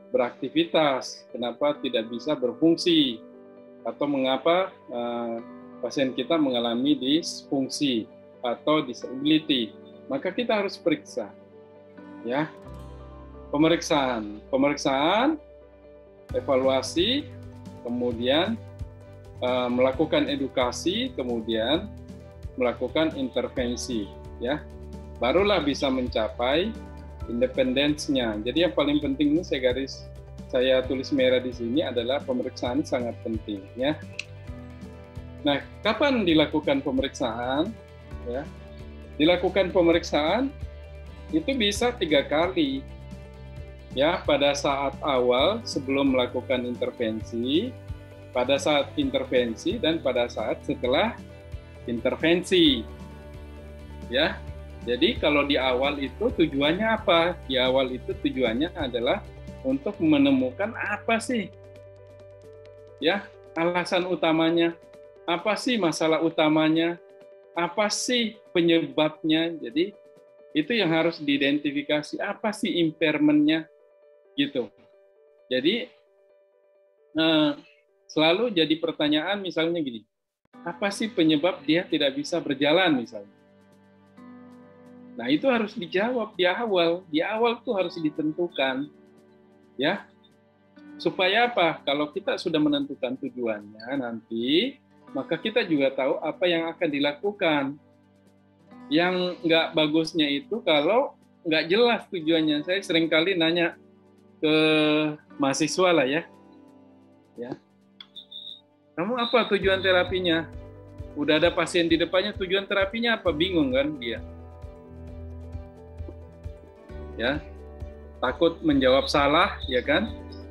beraktivitas, kenapa tidak bisa berfungsi, atau mengapa uh, pasien kita mengalami disfungsi atau disability. Maka kita harus periksa, ya. Pemeriksaan, pemeriksaan, evaluasi, kemudian uh, melakukan edukasi, kemudian melakukan intervensi, ya. Barulah bisa mencapai independensinya. Jadi yang paling penting ini saya garis, saya tulis merah di sini adalah pemeriksaan sangat penting, ya. Nah, kapan dilakukan pemeriksaan? Ya, dilakukan pemeriksaan itu bisa tiga kali. Ya, pada saat awal sebelum melakukan intervensi, pada saat intervensi, dan pada saat setelah intervensi. Ya, jadi kalau di awal itu tujuannya apa? Di awal itu tujuannya adalah untuk menemukan apa sih, ya, alasan utamanya, apa sih masalah utamanya, apa sih penyebabnya. Jadi itu yang harus diidentifikasi, apa sih impairment-nya. Gitu. Jadi eh, selalu jadi pertanyaan misalnya gini, apa sih penyebab dia tidak bisa berjalan misalnya? Nah, itu harus dijawab di awal, di awal tuh harus ditentukan, ya. Supaya apa? Kalau kita sudah menentukan tujuannya nanti, maka kita juga tahu apa yang akan dilakukan. Yang nggak bagusnya itu kalau nggak jelas tujuannya. Saya seringkali nanya ke mahasiswa lah ya, ya, kamu apa tujuan terapinya? Udah ada pasien di depannya, tujuan terapinya apa? Bingung kan dia, ya, takut menjawab salah, ya kan?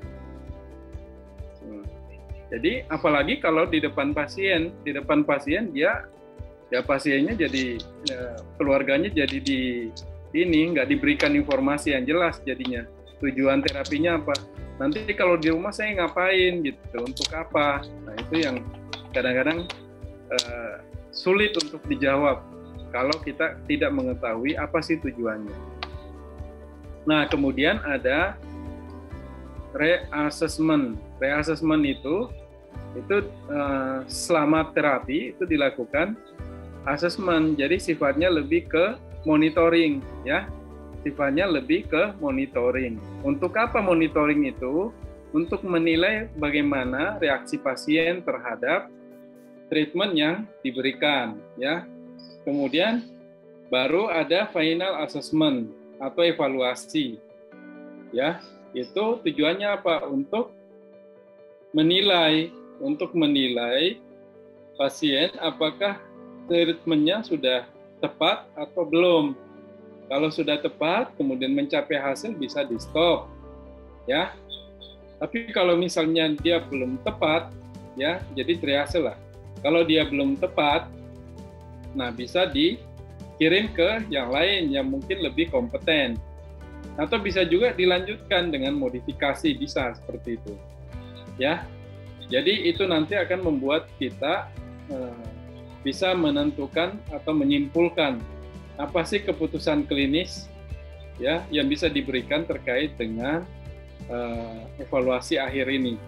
Jadi apalagi kalau di depan pasien, di depan pasien dia, ya pasiennya jadi, ya, keluarganya jadi di ini nggak diberikan informasi yang jelas jadinya. Tujuan terapinya apa? Nanti kalau di rumah saya ngapain gitu, untuk apa? Nah, itu yang kadang-kadang uh, sulit untuk dijawab kalau kita tidak mengetahui apa sih tujuannya. Nah, kemudian ada reassessment. Reassessment itu itu uh, selama terapi itu dilakukan assessment. Jadi sifatnya lebih ke monitoring, ya. Sifatnya lebih ke monitoring. Untuk apa monitoring itu? Untuk menilai bagaimana reaksi pasien terhadap treatment yang diberikan, ya. Kemudian baru ada final assessment atau evaluasi, ya. Itu tujuannya apa? Untuk menilai, untuk menilai pasien apakah treatmentnya sudah tepat atau belum. Kalau sudah tepat, kemudian mencapai hasil bisa di stop, ya. Tapi kalau misalnya dia belum tepat, ya, jadi triase lah. Kalau dia belum tepat, nah bisa dikirim ke yang lain yang mungkin lebih kompeten. Atau bisa juga dilanjutkan dengan modifikasi, bisa seperti itu, ya. Jadi itu nanti akan membuat kita eh, bisa menentukan atau menyimpulkan apa sih keputusan klinis, ya, yang bisa diberikan terkait dengan uh, evaluasi akhir ini.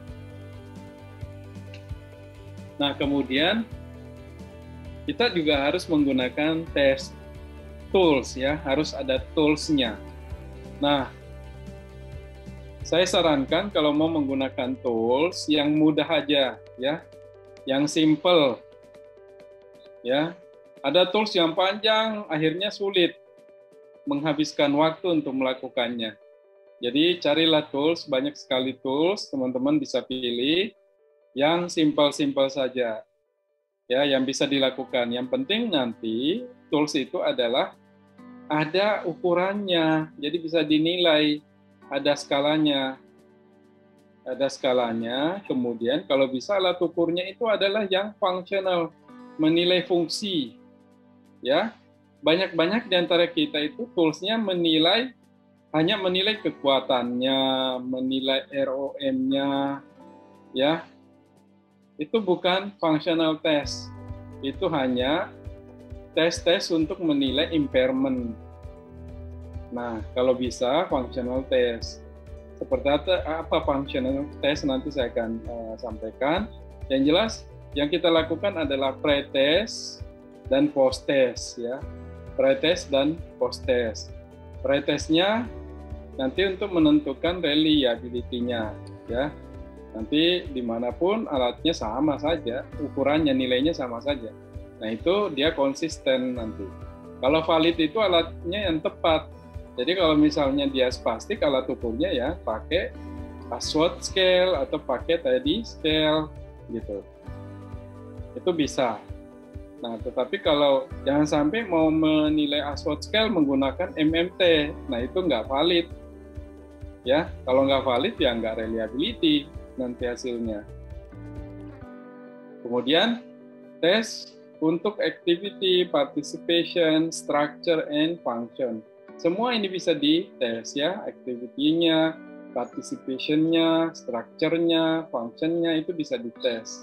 Nah, kemudian kita juga harus menggunakan tes tools, ya, harus ada tools-nya. Nah, saya sarankan kalau mau menggunakan tools yang mudah aja, ya, yang simple, ya. Ada tools yang panjang, akhirnya sulit menghabiskan waktu untuk melakukannya. Jadi carilah tools, banyak sekali tools, teman-teman bisa pilih yang simpel-simpel saja, ya, yang bisa dilakukan. Yang penting nanti tools itu adalah ada ukurannya, jadi bisa dinilai, ada skalanya, ada skalanya. Kemudian kalau bisa alat ukurnya itu adalah yang fungsional, menilai fungsi. Ya, banyak-banyak di antara kita itu toolsnya menilai, hanya menilai kekuatannya, menilai R O M-nya, ya. Itu bukan functional test, itu hanya tes-tes untuk menilai impairment. Nah, kalau bisa functional test. Seperti apa, apa functional test nanti saya akan uh, sampaikan. Yang jelas yang kita lakukan adalah pre-test dan post-test ya. Pre-test dan post-test. Pre-testnya nanti untuk menentukan reliability-nya ya. Nanti dimanapun alatnya sama saja, ukurannya, nilainya sama saja. Nah itu dia konsisten nanti. Kalau valid itu alatnya yang tepat. Jadi kalau misalnya dia spastik, alat ukurnya ya pakai Ashworth scale atau pakai tadi scale gitu. Itu bisa. Nah, tetapi kalau jangan sampai mau menilai Ashworth scale menggunakan M M T, nah itu nggak valid. Ya, kalau nggak valid ya nggak reliability nanti hasilnya. Kemudian tes untuk activity, participation, structure, and function. Semua ini bisa dites ya, activity-nya, participation-nya, structure-nya, function-nya itu bisa dites.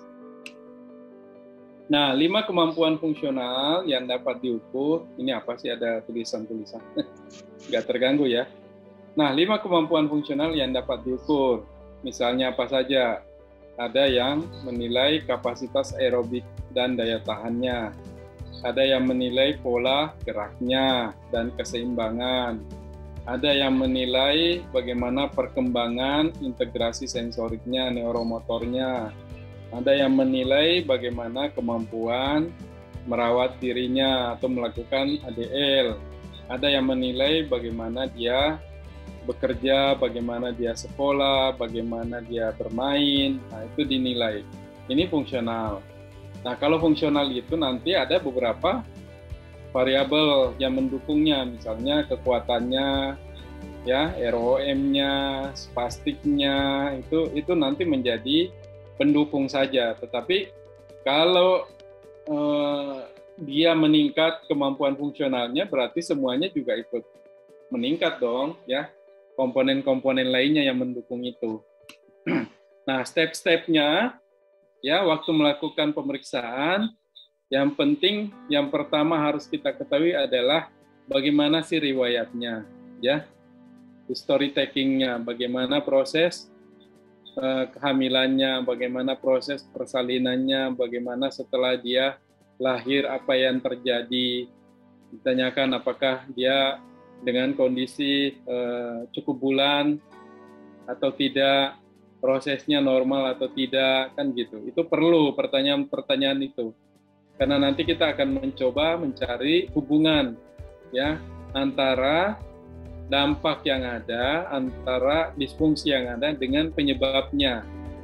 Nah, lima kemampuan fungsional yang dapat diukur, ini apa sih ada tulisan-tulisan? Nggak terganggu ya. Nah, lima kemampuan fungsional yang dapat diukur, misalnya apa saja? Ada yang menilai kapasitas aerobik dan daya tahannya. Ada yang menilai pola geraknya dan keseimbangan. Ada yang menilai bagaimana perkembangan integrasi sensoriknya, neuromotornya. Ada yang menilai bagaimana kemampuan merawat dirinya atau melakukan A D L. Ada yang menilai bagaimana dia bekerja, bagaimana dia sekolah, bagaimana dia bermain. Nah, itu dinilai. Ini fungsional. Nah, kalau fungsional itu nanti ada beberapa variabel yang mendukungnya, misalnya kekuatannya, ya, R O M-nya, spastiknya, itu itu nanti menjadi pendukung saja. Tetapi kalau eh, dia meningkat kemampuan fungsionalnya, berarti semuanya juga ikut meningkat dong, ya. Komponen-komponen lainnya yang mendukung itu. Nah, step-stepnya, ya, waktu melakukan pemeriksaan, yang penting, yang pertama harus kita ketahui adalah bagaimana sih riwayatnya, ya, history taking-nya, bagaimana proses uh, kehamilannya, bagaimana proses persalinannya, bagaimana setelah dia lahir apa yang terjadi, ditanyakan apakah dia dengan kondisi uh, cukup bulan atau tidak, prosesnya normal atau tidak, kan gitu. Itu perlu pertanyaan-pertanyaan itu. Karena nanti kita akan mencoba mencari hubungan ya antara dampak yang ada, antara disfungsi yang ada dengan penyebabnya.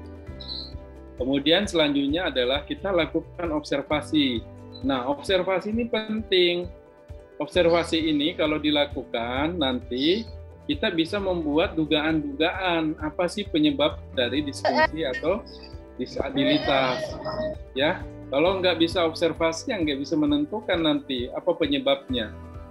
Kemudian selanjutnya adalah kita lakukan observasi. Nah, observasi ini penting. Observasi ini kalau dilakukan nanti kita bisa membuat dugaan-dugaan apa sih penyebab dari disfungsi atau disabilitas. Ya, kalau nggak bisa observasi, yang nggak bisa menentukan nanti apa penyebabnya.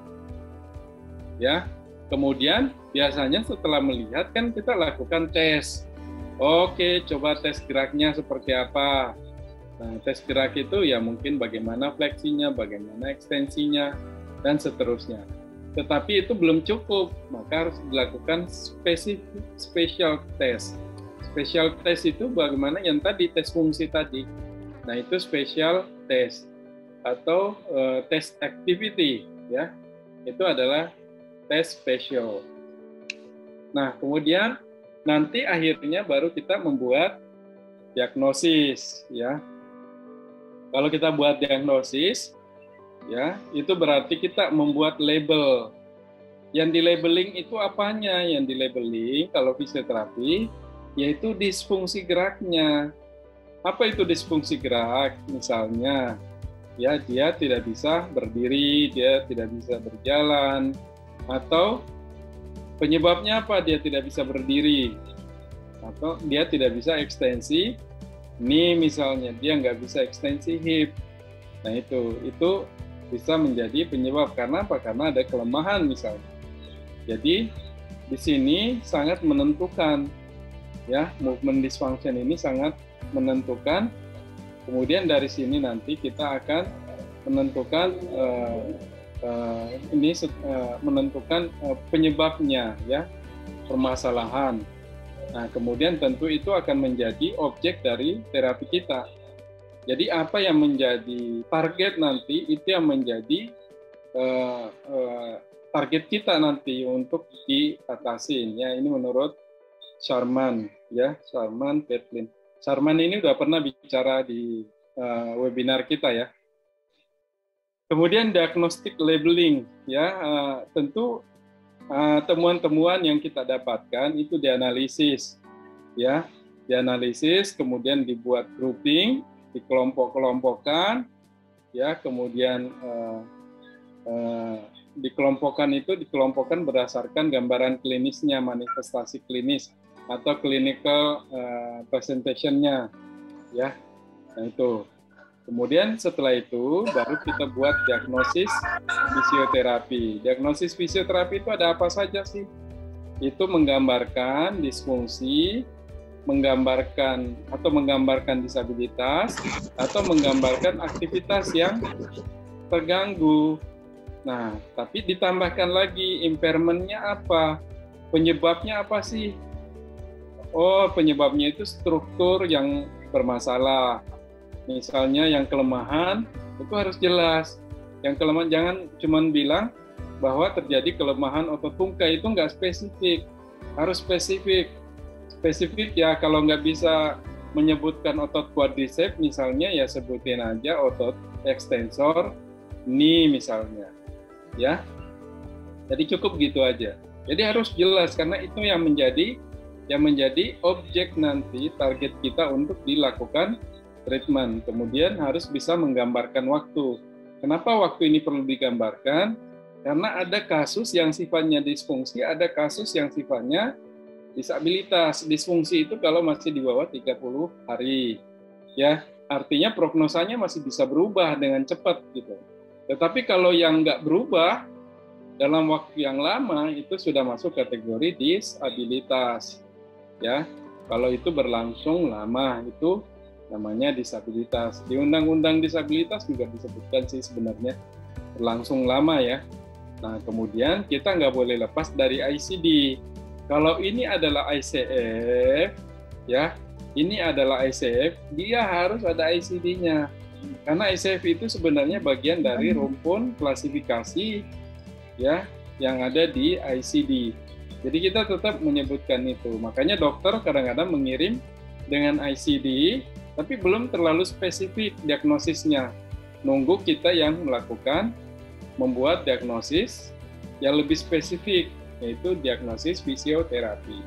Ya, kemudian biasanya setelah melihat kan kita lakukan tes. Oke, coba tes geraknya seperti apa. Nah, tes gerak itu ya mungkin bagaimana fleksinya, bagaimana ekstensinya, dan seterusnya. Tetapi itu belum cukup, maka harus dilakukan spesifik special test. Special test itu bagaimana yang tadi tes fungsi tadi. Nah, itu special test atau uh, test activity ya. Itu adalah tes special. Nah, kemudian nanti akhirnya baru kita membuat diagnosis ya. Kalau kita buat diagnosis ya, itu berarti kita membuat label. Yang di labeling itu apanya? Yang di labeling kalau fisioterapi yaitu disfungsi geraknya. Apa itu disfungsi gerak? Misalnya ya dia tidak bisa berdiri, dia tidak bisa berjalan, atau penyebabnya apa dia tidak bisa berdiri, atau dia tidak bisa ekstensi knee misalnya, dia nggak bisa ekstensi hip. Nah itu itu bisa menjadi penyebab. Karena apa? Karena ada kelemahan misalnya. Jadi di sini sangat menentukan ya, movement dysfunction ini sangat menentukan. Kemudian dari sini nanti kita akan menentukan uh, uh, ini uh, menentukan uh, penyebabnya ya, permasalahan. Nah, kemudian tentu itu akan menjadi objek dari terapi kita. Jadi apa yang menjadi target nanti, itu yang menjadi uh, uh, target kita nanti untuk diatasi. Ya, ini menurut Sharman, ya, Sharman Petlin. Sharman ini udah pernah bicara di uh, webinar kita ya. Kemudian diagnostic labeling, ya, uh, tentu Uh, temuan-temuan yang kita dapatkan itu dianalisis, ya, dianalisis, kemudian dibuat grouping, dikelompok-kelompokkan, ya, kemudian uh, uh, dikelompokkan itu dikelompokkan berdasarkan gambaran klinisnya, manifestasi klinis atau clinical uh, presentation-nya, ya, nah itu. Kemudian setelah itu baru kita buat diagnosis fisioterapi. Diagnosis fisioterapi itu ada apa saja sih? Itu menggambarkan disfungsi, menggambarkan atau menggambarkan disabilitas, atau menggambarkan aktivitas yang terganggu. Nah, tapi ditambahkan lagi impairment-nya apa? Penyebabnya apa sih? Oh, penyebabnya itu struktur yang bermasalah. Misalnya yang kelemahan itu harus jelas. Yang kelemahan jangan cuma bilang bahwa terjadi kelemahan otot tungkai, itu nggak spesifik, harus spesifik. Spesifik ya, kalau nggak bisa menyebutkan otot quadriceps misalnya, ya sebutin aja otot ekstensor knee misalnya, ya. Jadi cukup gitu aja. Jadi harus jelas karena itu yang menjadi yang menjadi objek nanti target kita untuk dilakukan treatment. Kemudian harus bisa menggambarkan waktu. Kenapa waktu ini perlu digambarkan? Karena ada kasus yang sifatnya disfungsi, ada kasus yang sifatnya disabilitas. Disfungsi itu kalau masih di bawah tiga puluh hari. Ya, artinya prognosanya masih bisa berubah dengan cepat gitu. Tetapi kalau yang nggak berubah dalam waktu yang lama itu sudah masuk kategori disabilitas. Ya, kalau itu berlangsung lama itu namanya disabilitas. Di Undang-Undang Disabilitas juga disebutkan sih sebenarnya berlangsung lama ya. Nah, kemudian kita nggak boleh lepas dari I C D. Kalau ini adalah I C F, ya, ini adalah I C F, dia harus ada I C D-nya. Karena I C F itu sebenarnya bagian dari rumpun klasifikasi, ya, yang ada di I C D. Jadi kita tetap menyebutkan itu. Makanya dokter kadang-kadang mengirim dengan I C D, tapi belum terlalu spesifik diagnosisnya. Nunggu kita yang melakukan, membuat diagnosis yang lebih spesifik, yaitu diagnosis fisioterapi.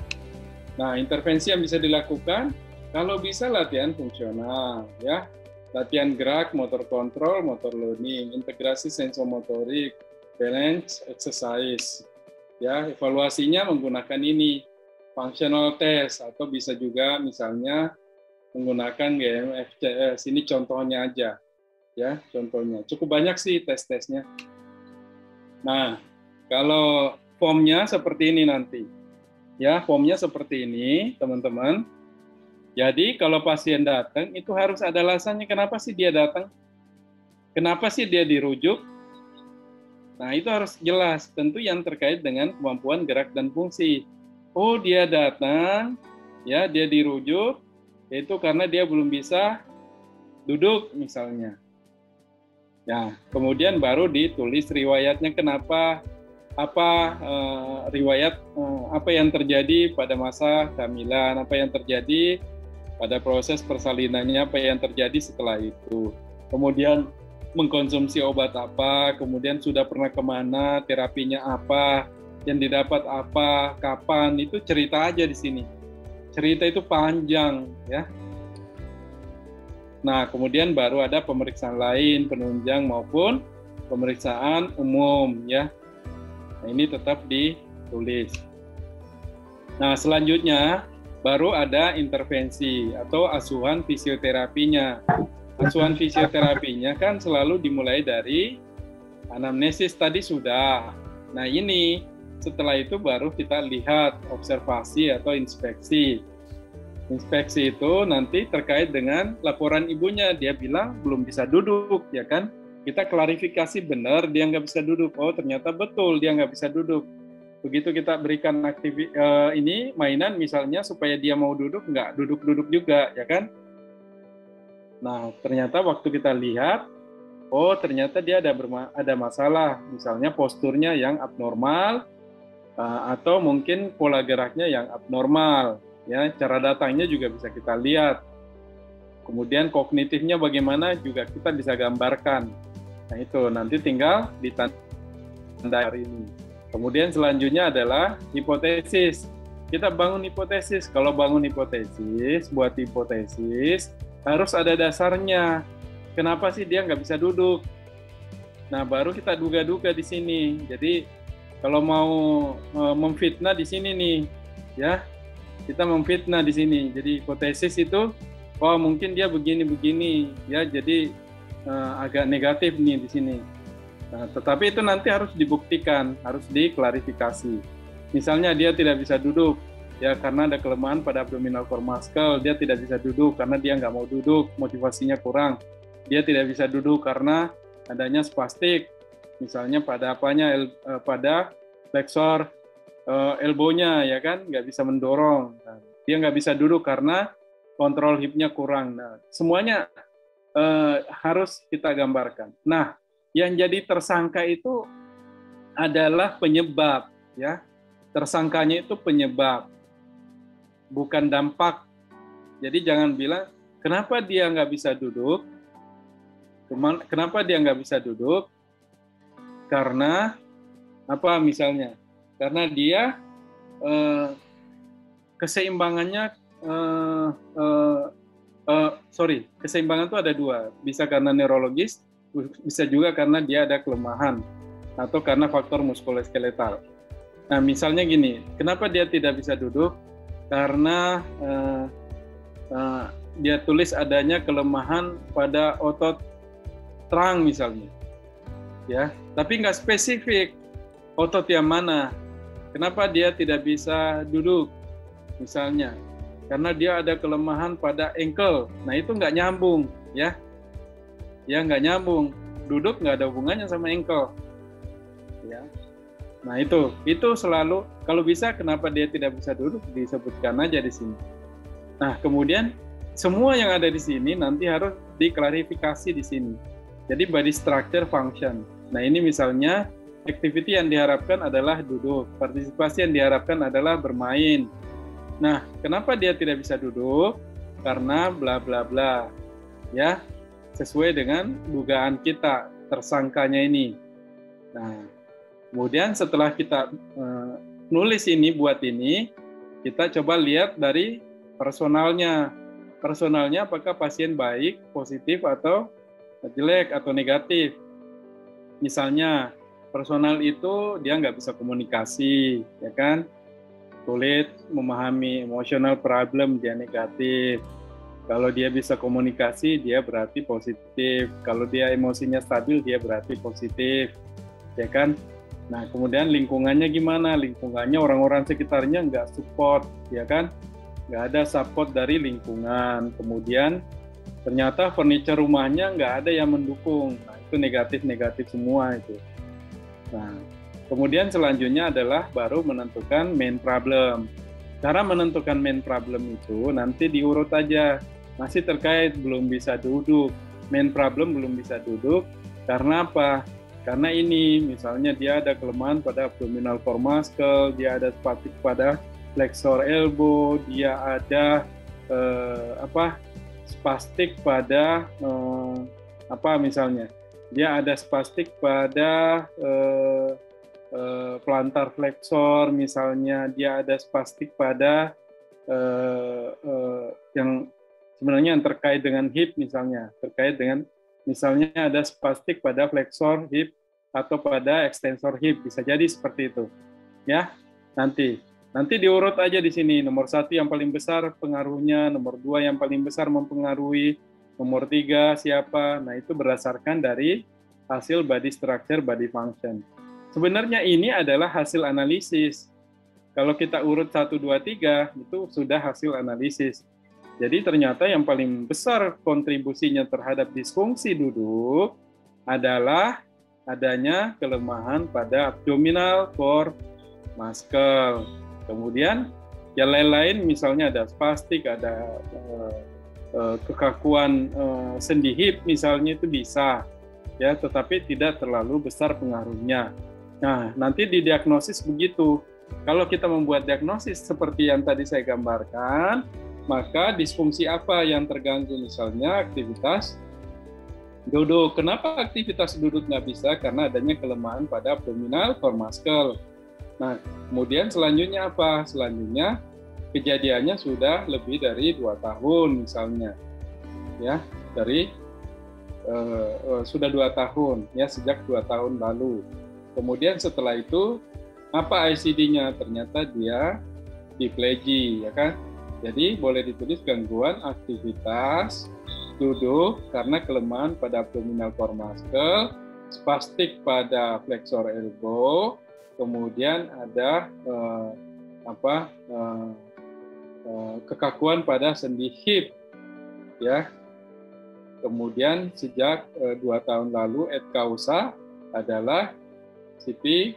Nah, intervensi yang bisa dilakukan, kalau bisa latihan fungsional, ya, latihan gerak, motor kontrol, motor learning, integrasi sensomotorik, balance exercise, ya, evaluasinya menggunakan ini, functional test, atau bisa juga misalnya menggunakan G M F C S. Ini contohnya aja, ya, contohnya. Cukup banyak sih tes-tesnya. Nah, kalau formnya seperti ini nanti, ya, formnya seperti ini, teman-teman. Jadi kalau pasien datang itu harus ada alasannya kenapa sih dia datang, kenapa sih dia dirujuk. Nah, itu harus jelas, tentu yang terkait dengan kemampuan gerak dan fungsi. Oh, dia datang, ya, dia dirujuk, itu karena dia belum bisa duduk misalnya. Nah, kemudian baru ditulis riwayatnya kenapa, apa eh, riwayat eh, apa yang terjadi pada masa kehamilan, apa yang terjadi pada proses persalinannya, apa yang terjadi setelah itu. Kemudian mengkonsumsi obat apa, kemudian sudah pernah kemana, terapinya apa, yang didapat apa, kapan, itu cerita aja di sini. Cerita itu panjang, ya. Nah, kemudian baru ada pemeriksaan lain, penunjang maupun pemeriksaan umum, ya. Nah, ini tetap ditulis. Nah, selanjutnya baru ada intervensi atau asuhan fisioterapinya. Asuhan fisioterapinya kan selalu dimulai dari anamnesis tadi sudah. Nah, ini setelah itu baru kita lihat observasi atau inspeksi. Inspeksi itu nanti terkait dengan laporan ibunya. Dia bilang belum bisa duduk, ya kan? Kita klarifikasi benar dia nggak bisa duduk. Oh, ternyata betul dia nggak bisa duduk. begitu kita berikan aktivitas uh, ini mainan misalnya supaya dia mau duduk, nggak duduk-duduk juga, ya kan? Nah, ternyata waktu kita lihat, oh ternyata dia ada berma- ada masalah, misalnya posturnya yang abnormal uh, atau mungkin pola geraknya yang abnormal, ya. Cara datangnya juga bisa kita lihat. Kemudian kognitifnya bagaimana juga kita bisa gambarkan. Nah itu nanti tinggal ditanda hari ini. Kemudian selanjutnya adalah hipotesis. Kita bangun hipotesis. Kalau bangun hipotesis, buat hipotesis, harus ada dasarnya. Kenapa sih dia nggak bisa duduk? Nah, baru kita duga-duga di sini. Jadi, kalau mau e, memfitnah di sini nih, ya, kita memfitnah di sini. Jadi, hipotesis itu, oh mungkin dia begini-begini, ya, jadi e, agak negatif nih di sini. Nah, tetapi itu nanti harus dibuktikan, harus diklarifikasi. Misalnya dia tidak bisa duduk, ya karena ada kelemahan pada abdominal core muscle, dia tidak bisa duduk karena dia nggak mau duduk, motivasinya kurang. Dia tidak bisa duduk karena adanya spastik, misalnya pada apanya, el, eh, pada flexor eh, elbow-nya, ya kan, nggak bisa mendorong. Nah, dia nggak bisa duduk karena kontrol hip-nya kurang. Nah, semuanya eh, harus kita gambarkan. Nah, yang jadi tersangka itu adalah penyebab, ya. Tersangkanya itu penyebab, bukan dampak. Jadi jangan bilang, kenapa dia nggak bisa duduk? Kenapa dia nggak bisa duduk? Karena apa misalnya? Karena dia eh, keseimbangannya, eh, eh, eh, sorry, keseimbangan itu ada dua. Bisa karena neurologis, bisa juga karena dia ada kelemahan atau karena faktor muskuloskeletal. Nah, misalnya gini, kenapa dia tidak bisa duduk? Karena eh, eh, dia tulis adanya kelemahan pada otot terang misalnya, ya. Tapi nggak spesifik otot yang mana. Kenapa dia tidak bisa duduk? Misalnya, karena dia ada kelemahan pada ankle. Nah itu nggak nyambung, ya. Ya nggak nyambung. Duduk nggak ada hubungannya sama ankle, ya. Nah itu, itu selalu kalau bisa kenapa dia tidak bisa duduk disebutkan aja di sini. Nah kemudian semua yang ada di sini nanti harus diklarifikasi di sini. Jadi body structure function. Nah ini misalnya activity yang diharapkan adalah duduk, partisipasi yang diharapkan adalah bermain. Nah kenapa dia tidak bisa duduk? Karena bla bla bla, ya. Sesuai dengan dugaan kita, tersangkanya ini. Nah, kemudian setelah kita uh, nulis ini, buat ini, kita coba lihat dari personalnya. Personalnya apakah pasien baik, positif, atau jelek, atau negatif. Misalnya, personal itu dia nggak bisa komunikasi, ya kan? Sulit memahami emotional problem, dia negatif. Kalau dia bisa komunikasi, dia berarti positif. Kalau dia emosinya stabil, dia berarti positif, ya kan? Nah, kemudian lingkungannya gimana? Lingkungannya orang-orang sekitarnya nggak support, ya kan? Nggak ada support dari lingkungan. Kemudian ternyata furniture rumahnya nggak ada yang mendukung. Nah, itu negatif-negatif semua itu. Nah, kemudian selanjutnya adalah baru menentukan main problem. Cara menentukan main problem itu nanti diurut aja. Masih terkait belum bisa duduk. Main problem belum bisa duduk. Karena apa? Karena ini, misalnya dia ada kelemahan pada abdominal core muscle, dia ada spastik pada flexor elbow, dia ada eh, apa? spastik pada eh, apa misalnya? Dia ada spastik pada eh, eh, plantar flexor, misalnya dia ada spastik pada eh, eh, yang sebenarnya yang terkait dengan hip misalnya, terkait dengan misalnya ada spastik pada flexor hip atau pada extensor hip, bisa jadi seperti itu, ya. Nanti, nanti diurut aja di sini. Nomor satu yang paling besar pengaruhnya, nomor dua yang paling besar mempengaruhi, nomor tiga siapa. Nah itu berdasarkan dari hasil body structure, body function. Sebenarnya ini adalah hasil analisis. Kalau kita urut satu, dua, tiga itu sudah hasil analisis. Jadi ternyata yang paling besar kontribusinya terhadap disfungsi duduk adalah adanya kelemahan pada abdominal core masker. Kemudian yang lain-lain misalnya ada spastik, ada uh, uh, kekakuan uh, sendi hip misalnya itu bisa, ya, tetapi tidak terlalu besar pengaruhnya. Nah, nanti didiagnosis begitu. Kalau kita membuat diagnosis seperti yang tadi saya gambarkan, maka disfungsi apa yang terganggu, misalnya aktivitas duduk. Kenapa aktivitas duduk nggak bisa? Karena adanya kelemahan pada abdominal core muscle. Nah, kemudian selanjutnya apa? Selanjutnya kejadiannya sudah lebih dari dua tahun misalnya, ya, dari uh, uh, sudah dua tahun, ya, sejak dua tahun lalu. Kemudian setelah itu apa I C D-nya? Ternyata dia diplegia, ya kan? Jadi boleh ditulis gangguan aktivitas duduk karena kelemahan pada abdominal core muscle, spastik pada flexor elbow, kemudian ada eh, apa eh, eh, kekakuan pada sendi hip, ya. Kemudian sejak eh, dua tahun lalu et causa adalah C P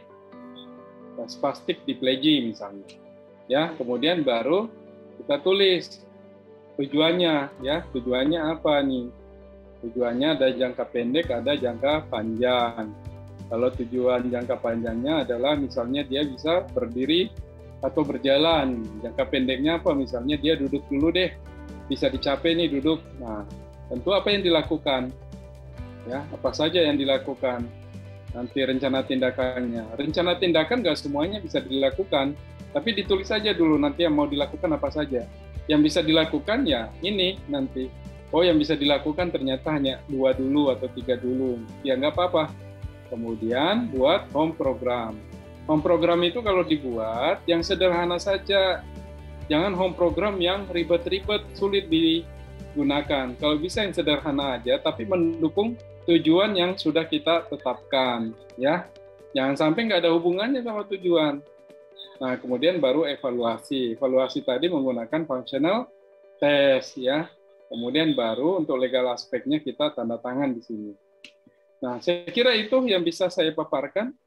spastik diplegia misalnya, ya. Kemudian baru kita tulis tujuannya, ya, tujuannya apa nih? Tujuannya ada jangka pendek, ada jangka panjang. Kalau tujuan jangka panjangnya adalah misalnya dia bisa berdiri atau berjalan. Jangka pendeknya apa? Misalnya dia duduk dulu deh, bisa dicapai nih duduk. Nah, tentu apa yang dilakukan? Ya, apa saja yang dilakukan? Nanti rencana tindakannya. Rencana tindakan nggak semuanya bisa dilakukan, tapi ditulis saja dulu nanti yang mau dilakukan apa saja. Yang bisa dilakukan ya ini nanti. Oh, yang bisa dilakukan ternyata hanya dua dulu atau tiga dulu. Ya nggak apa-apa. Kemudian buat home program. Home program itu kalau dibuat yang sederhana saja. Jangan home program yang ribet-ribet, sulit digunakan. Kalau bisa yang sederhana aja, tapi mendukung tujuan yang sudah kita tetapkan, ya. Jangan sampai nggak ada hubungannya sama tujuan. Nah, kemudian baru evaluasi. Evaluasi tadi menggunakan functional test, ya. Kemudian baru untuk legal aspeknya kita tanda tangan di sini. Nah, saya kira itu yang bisa saya paparkan.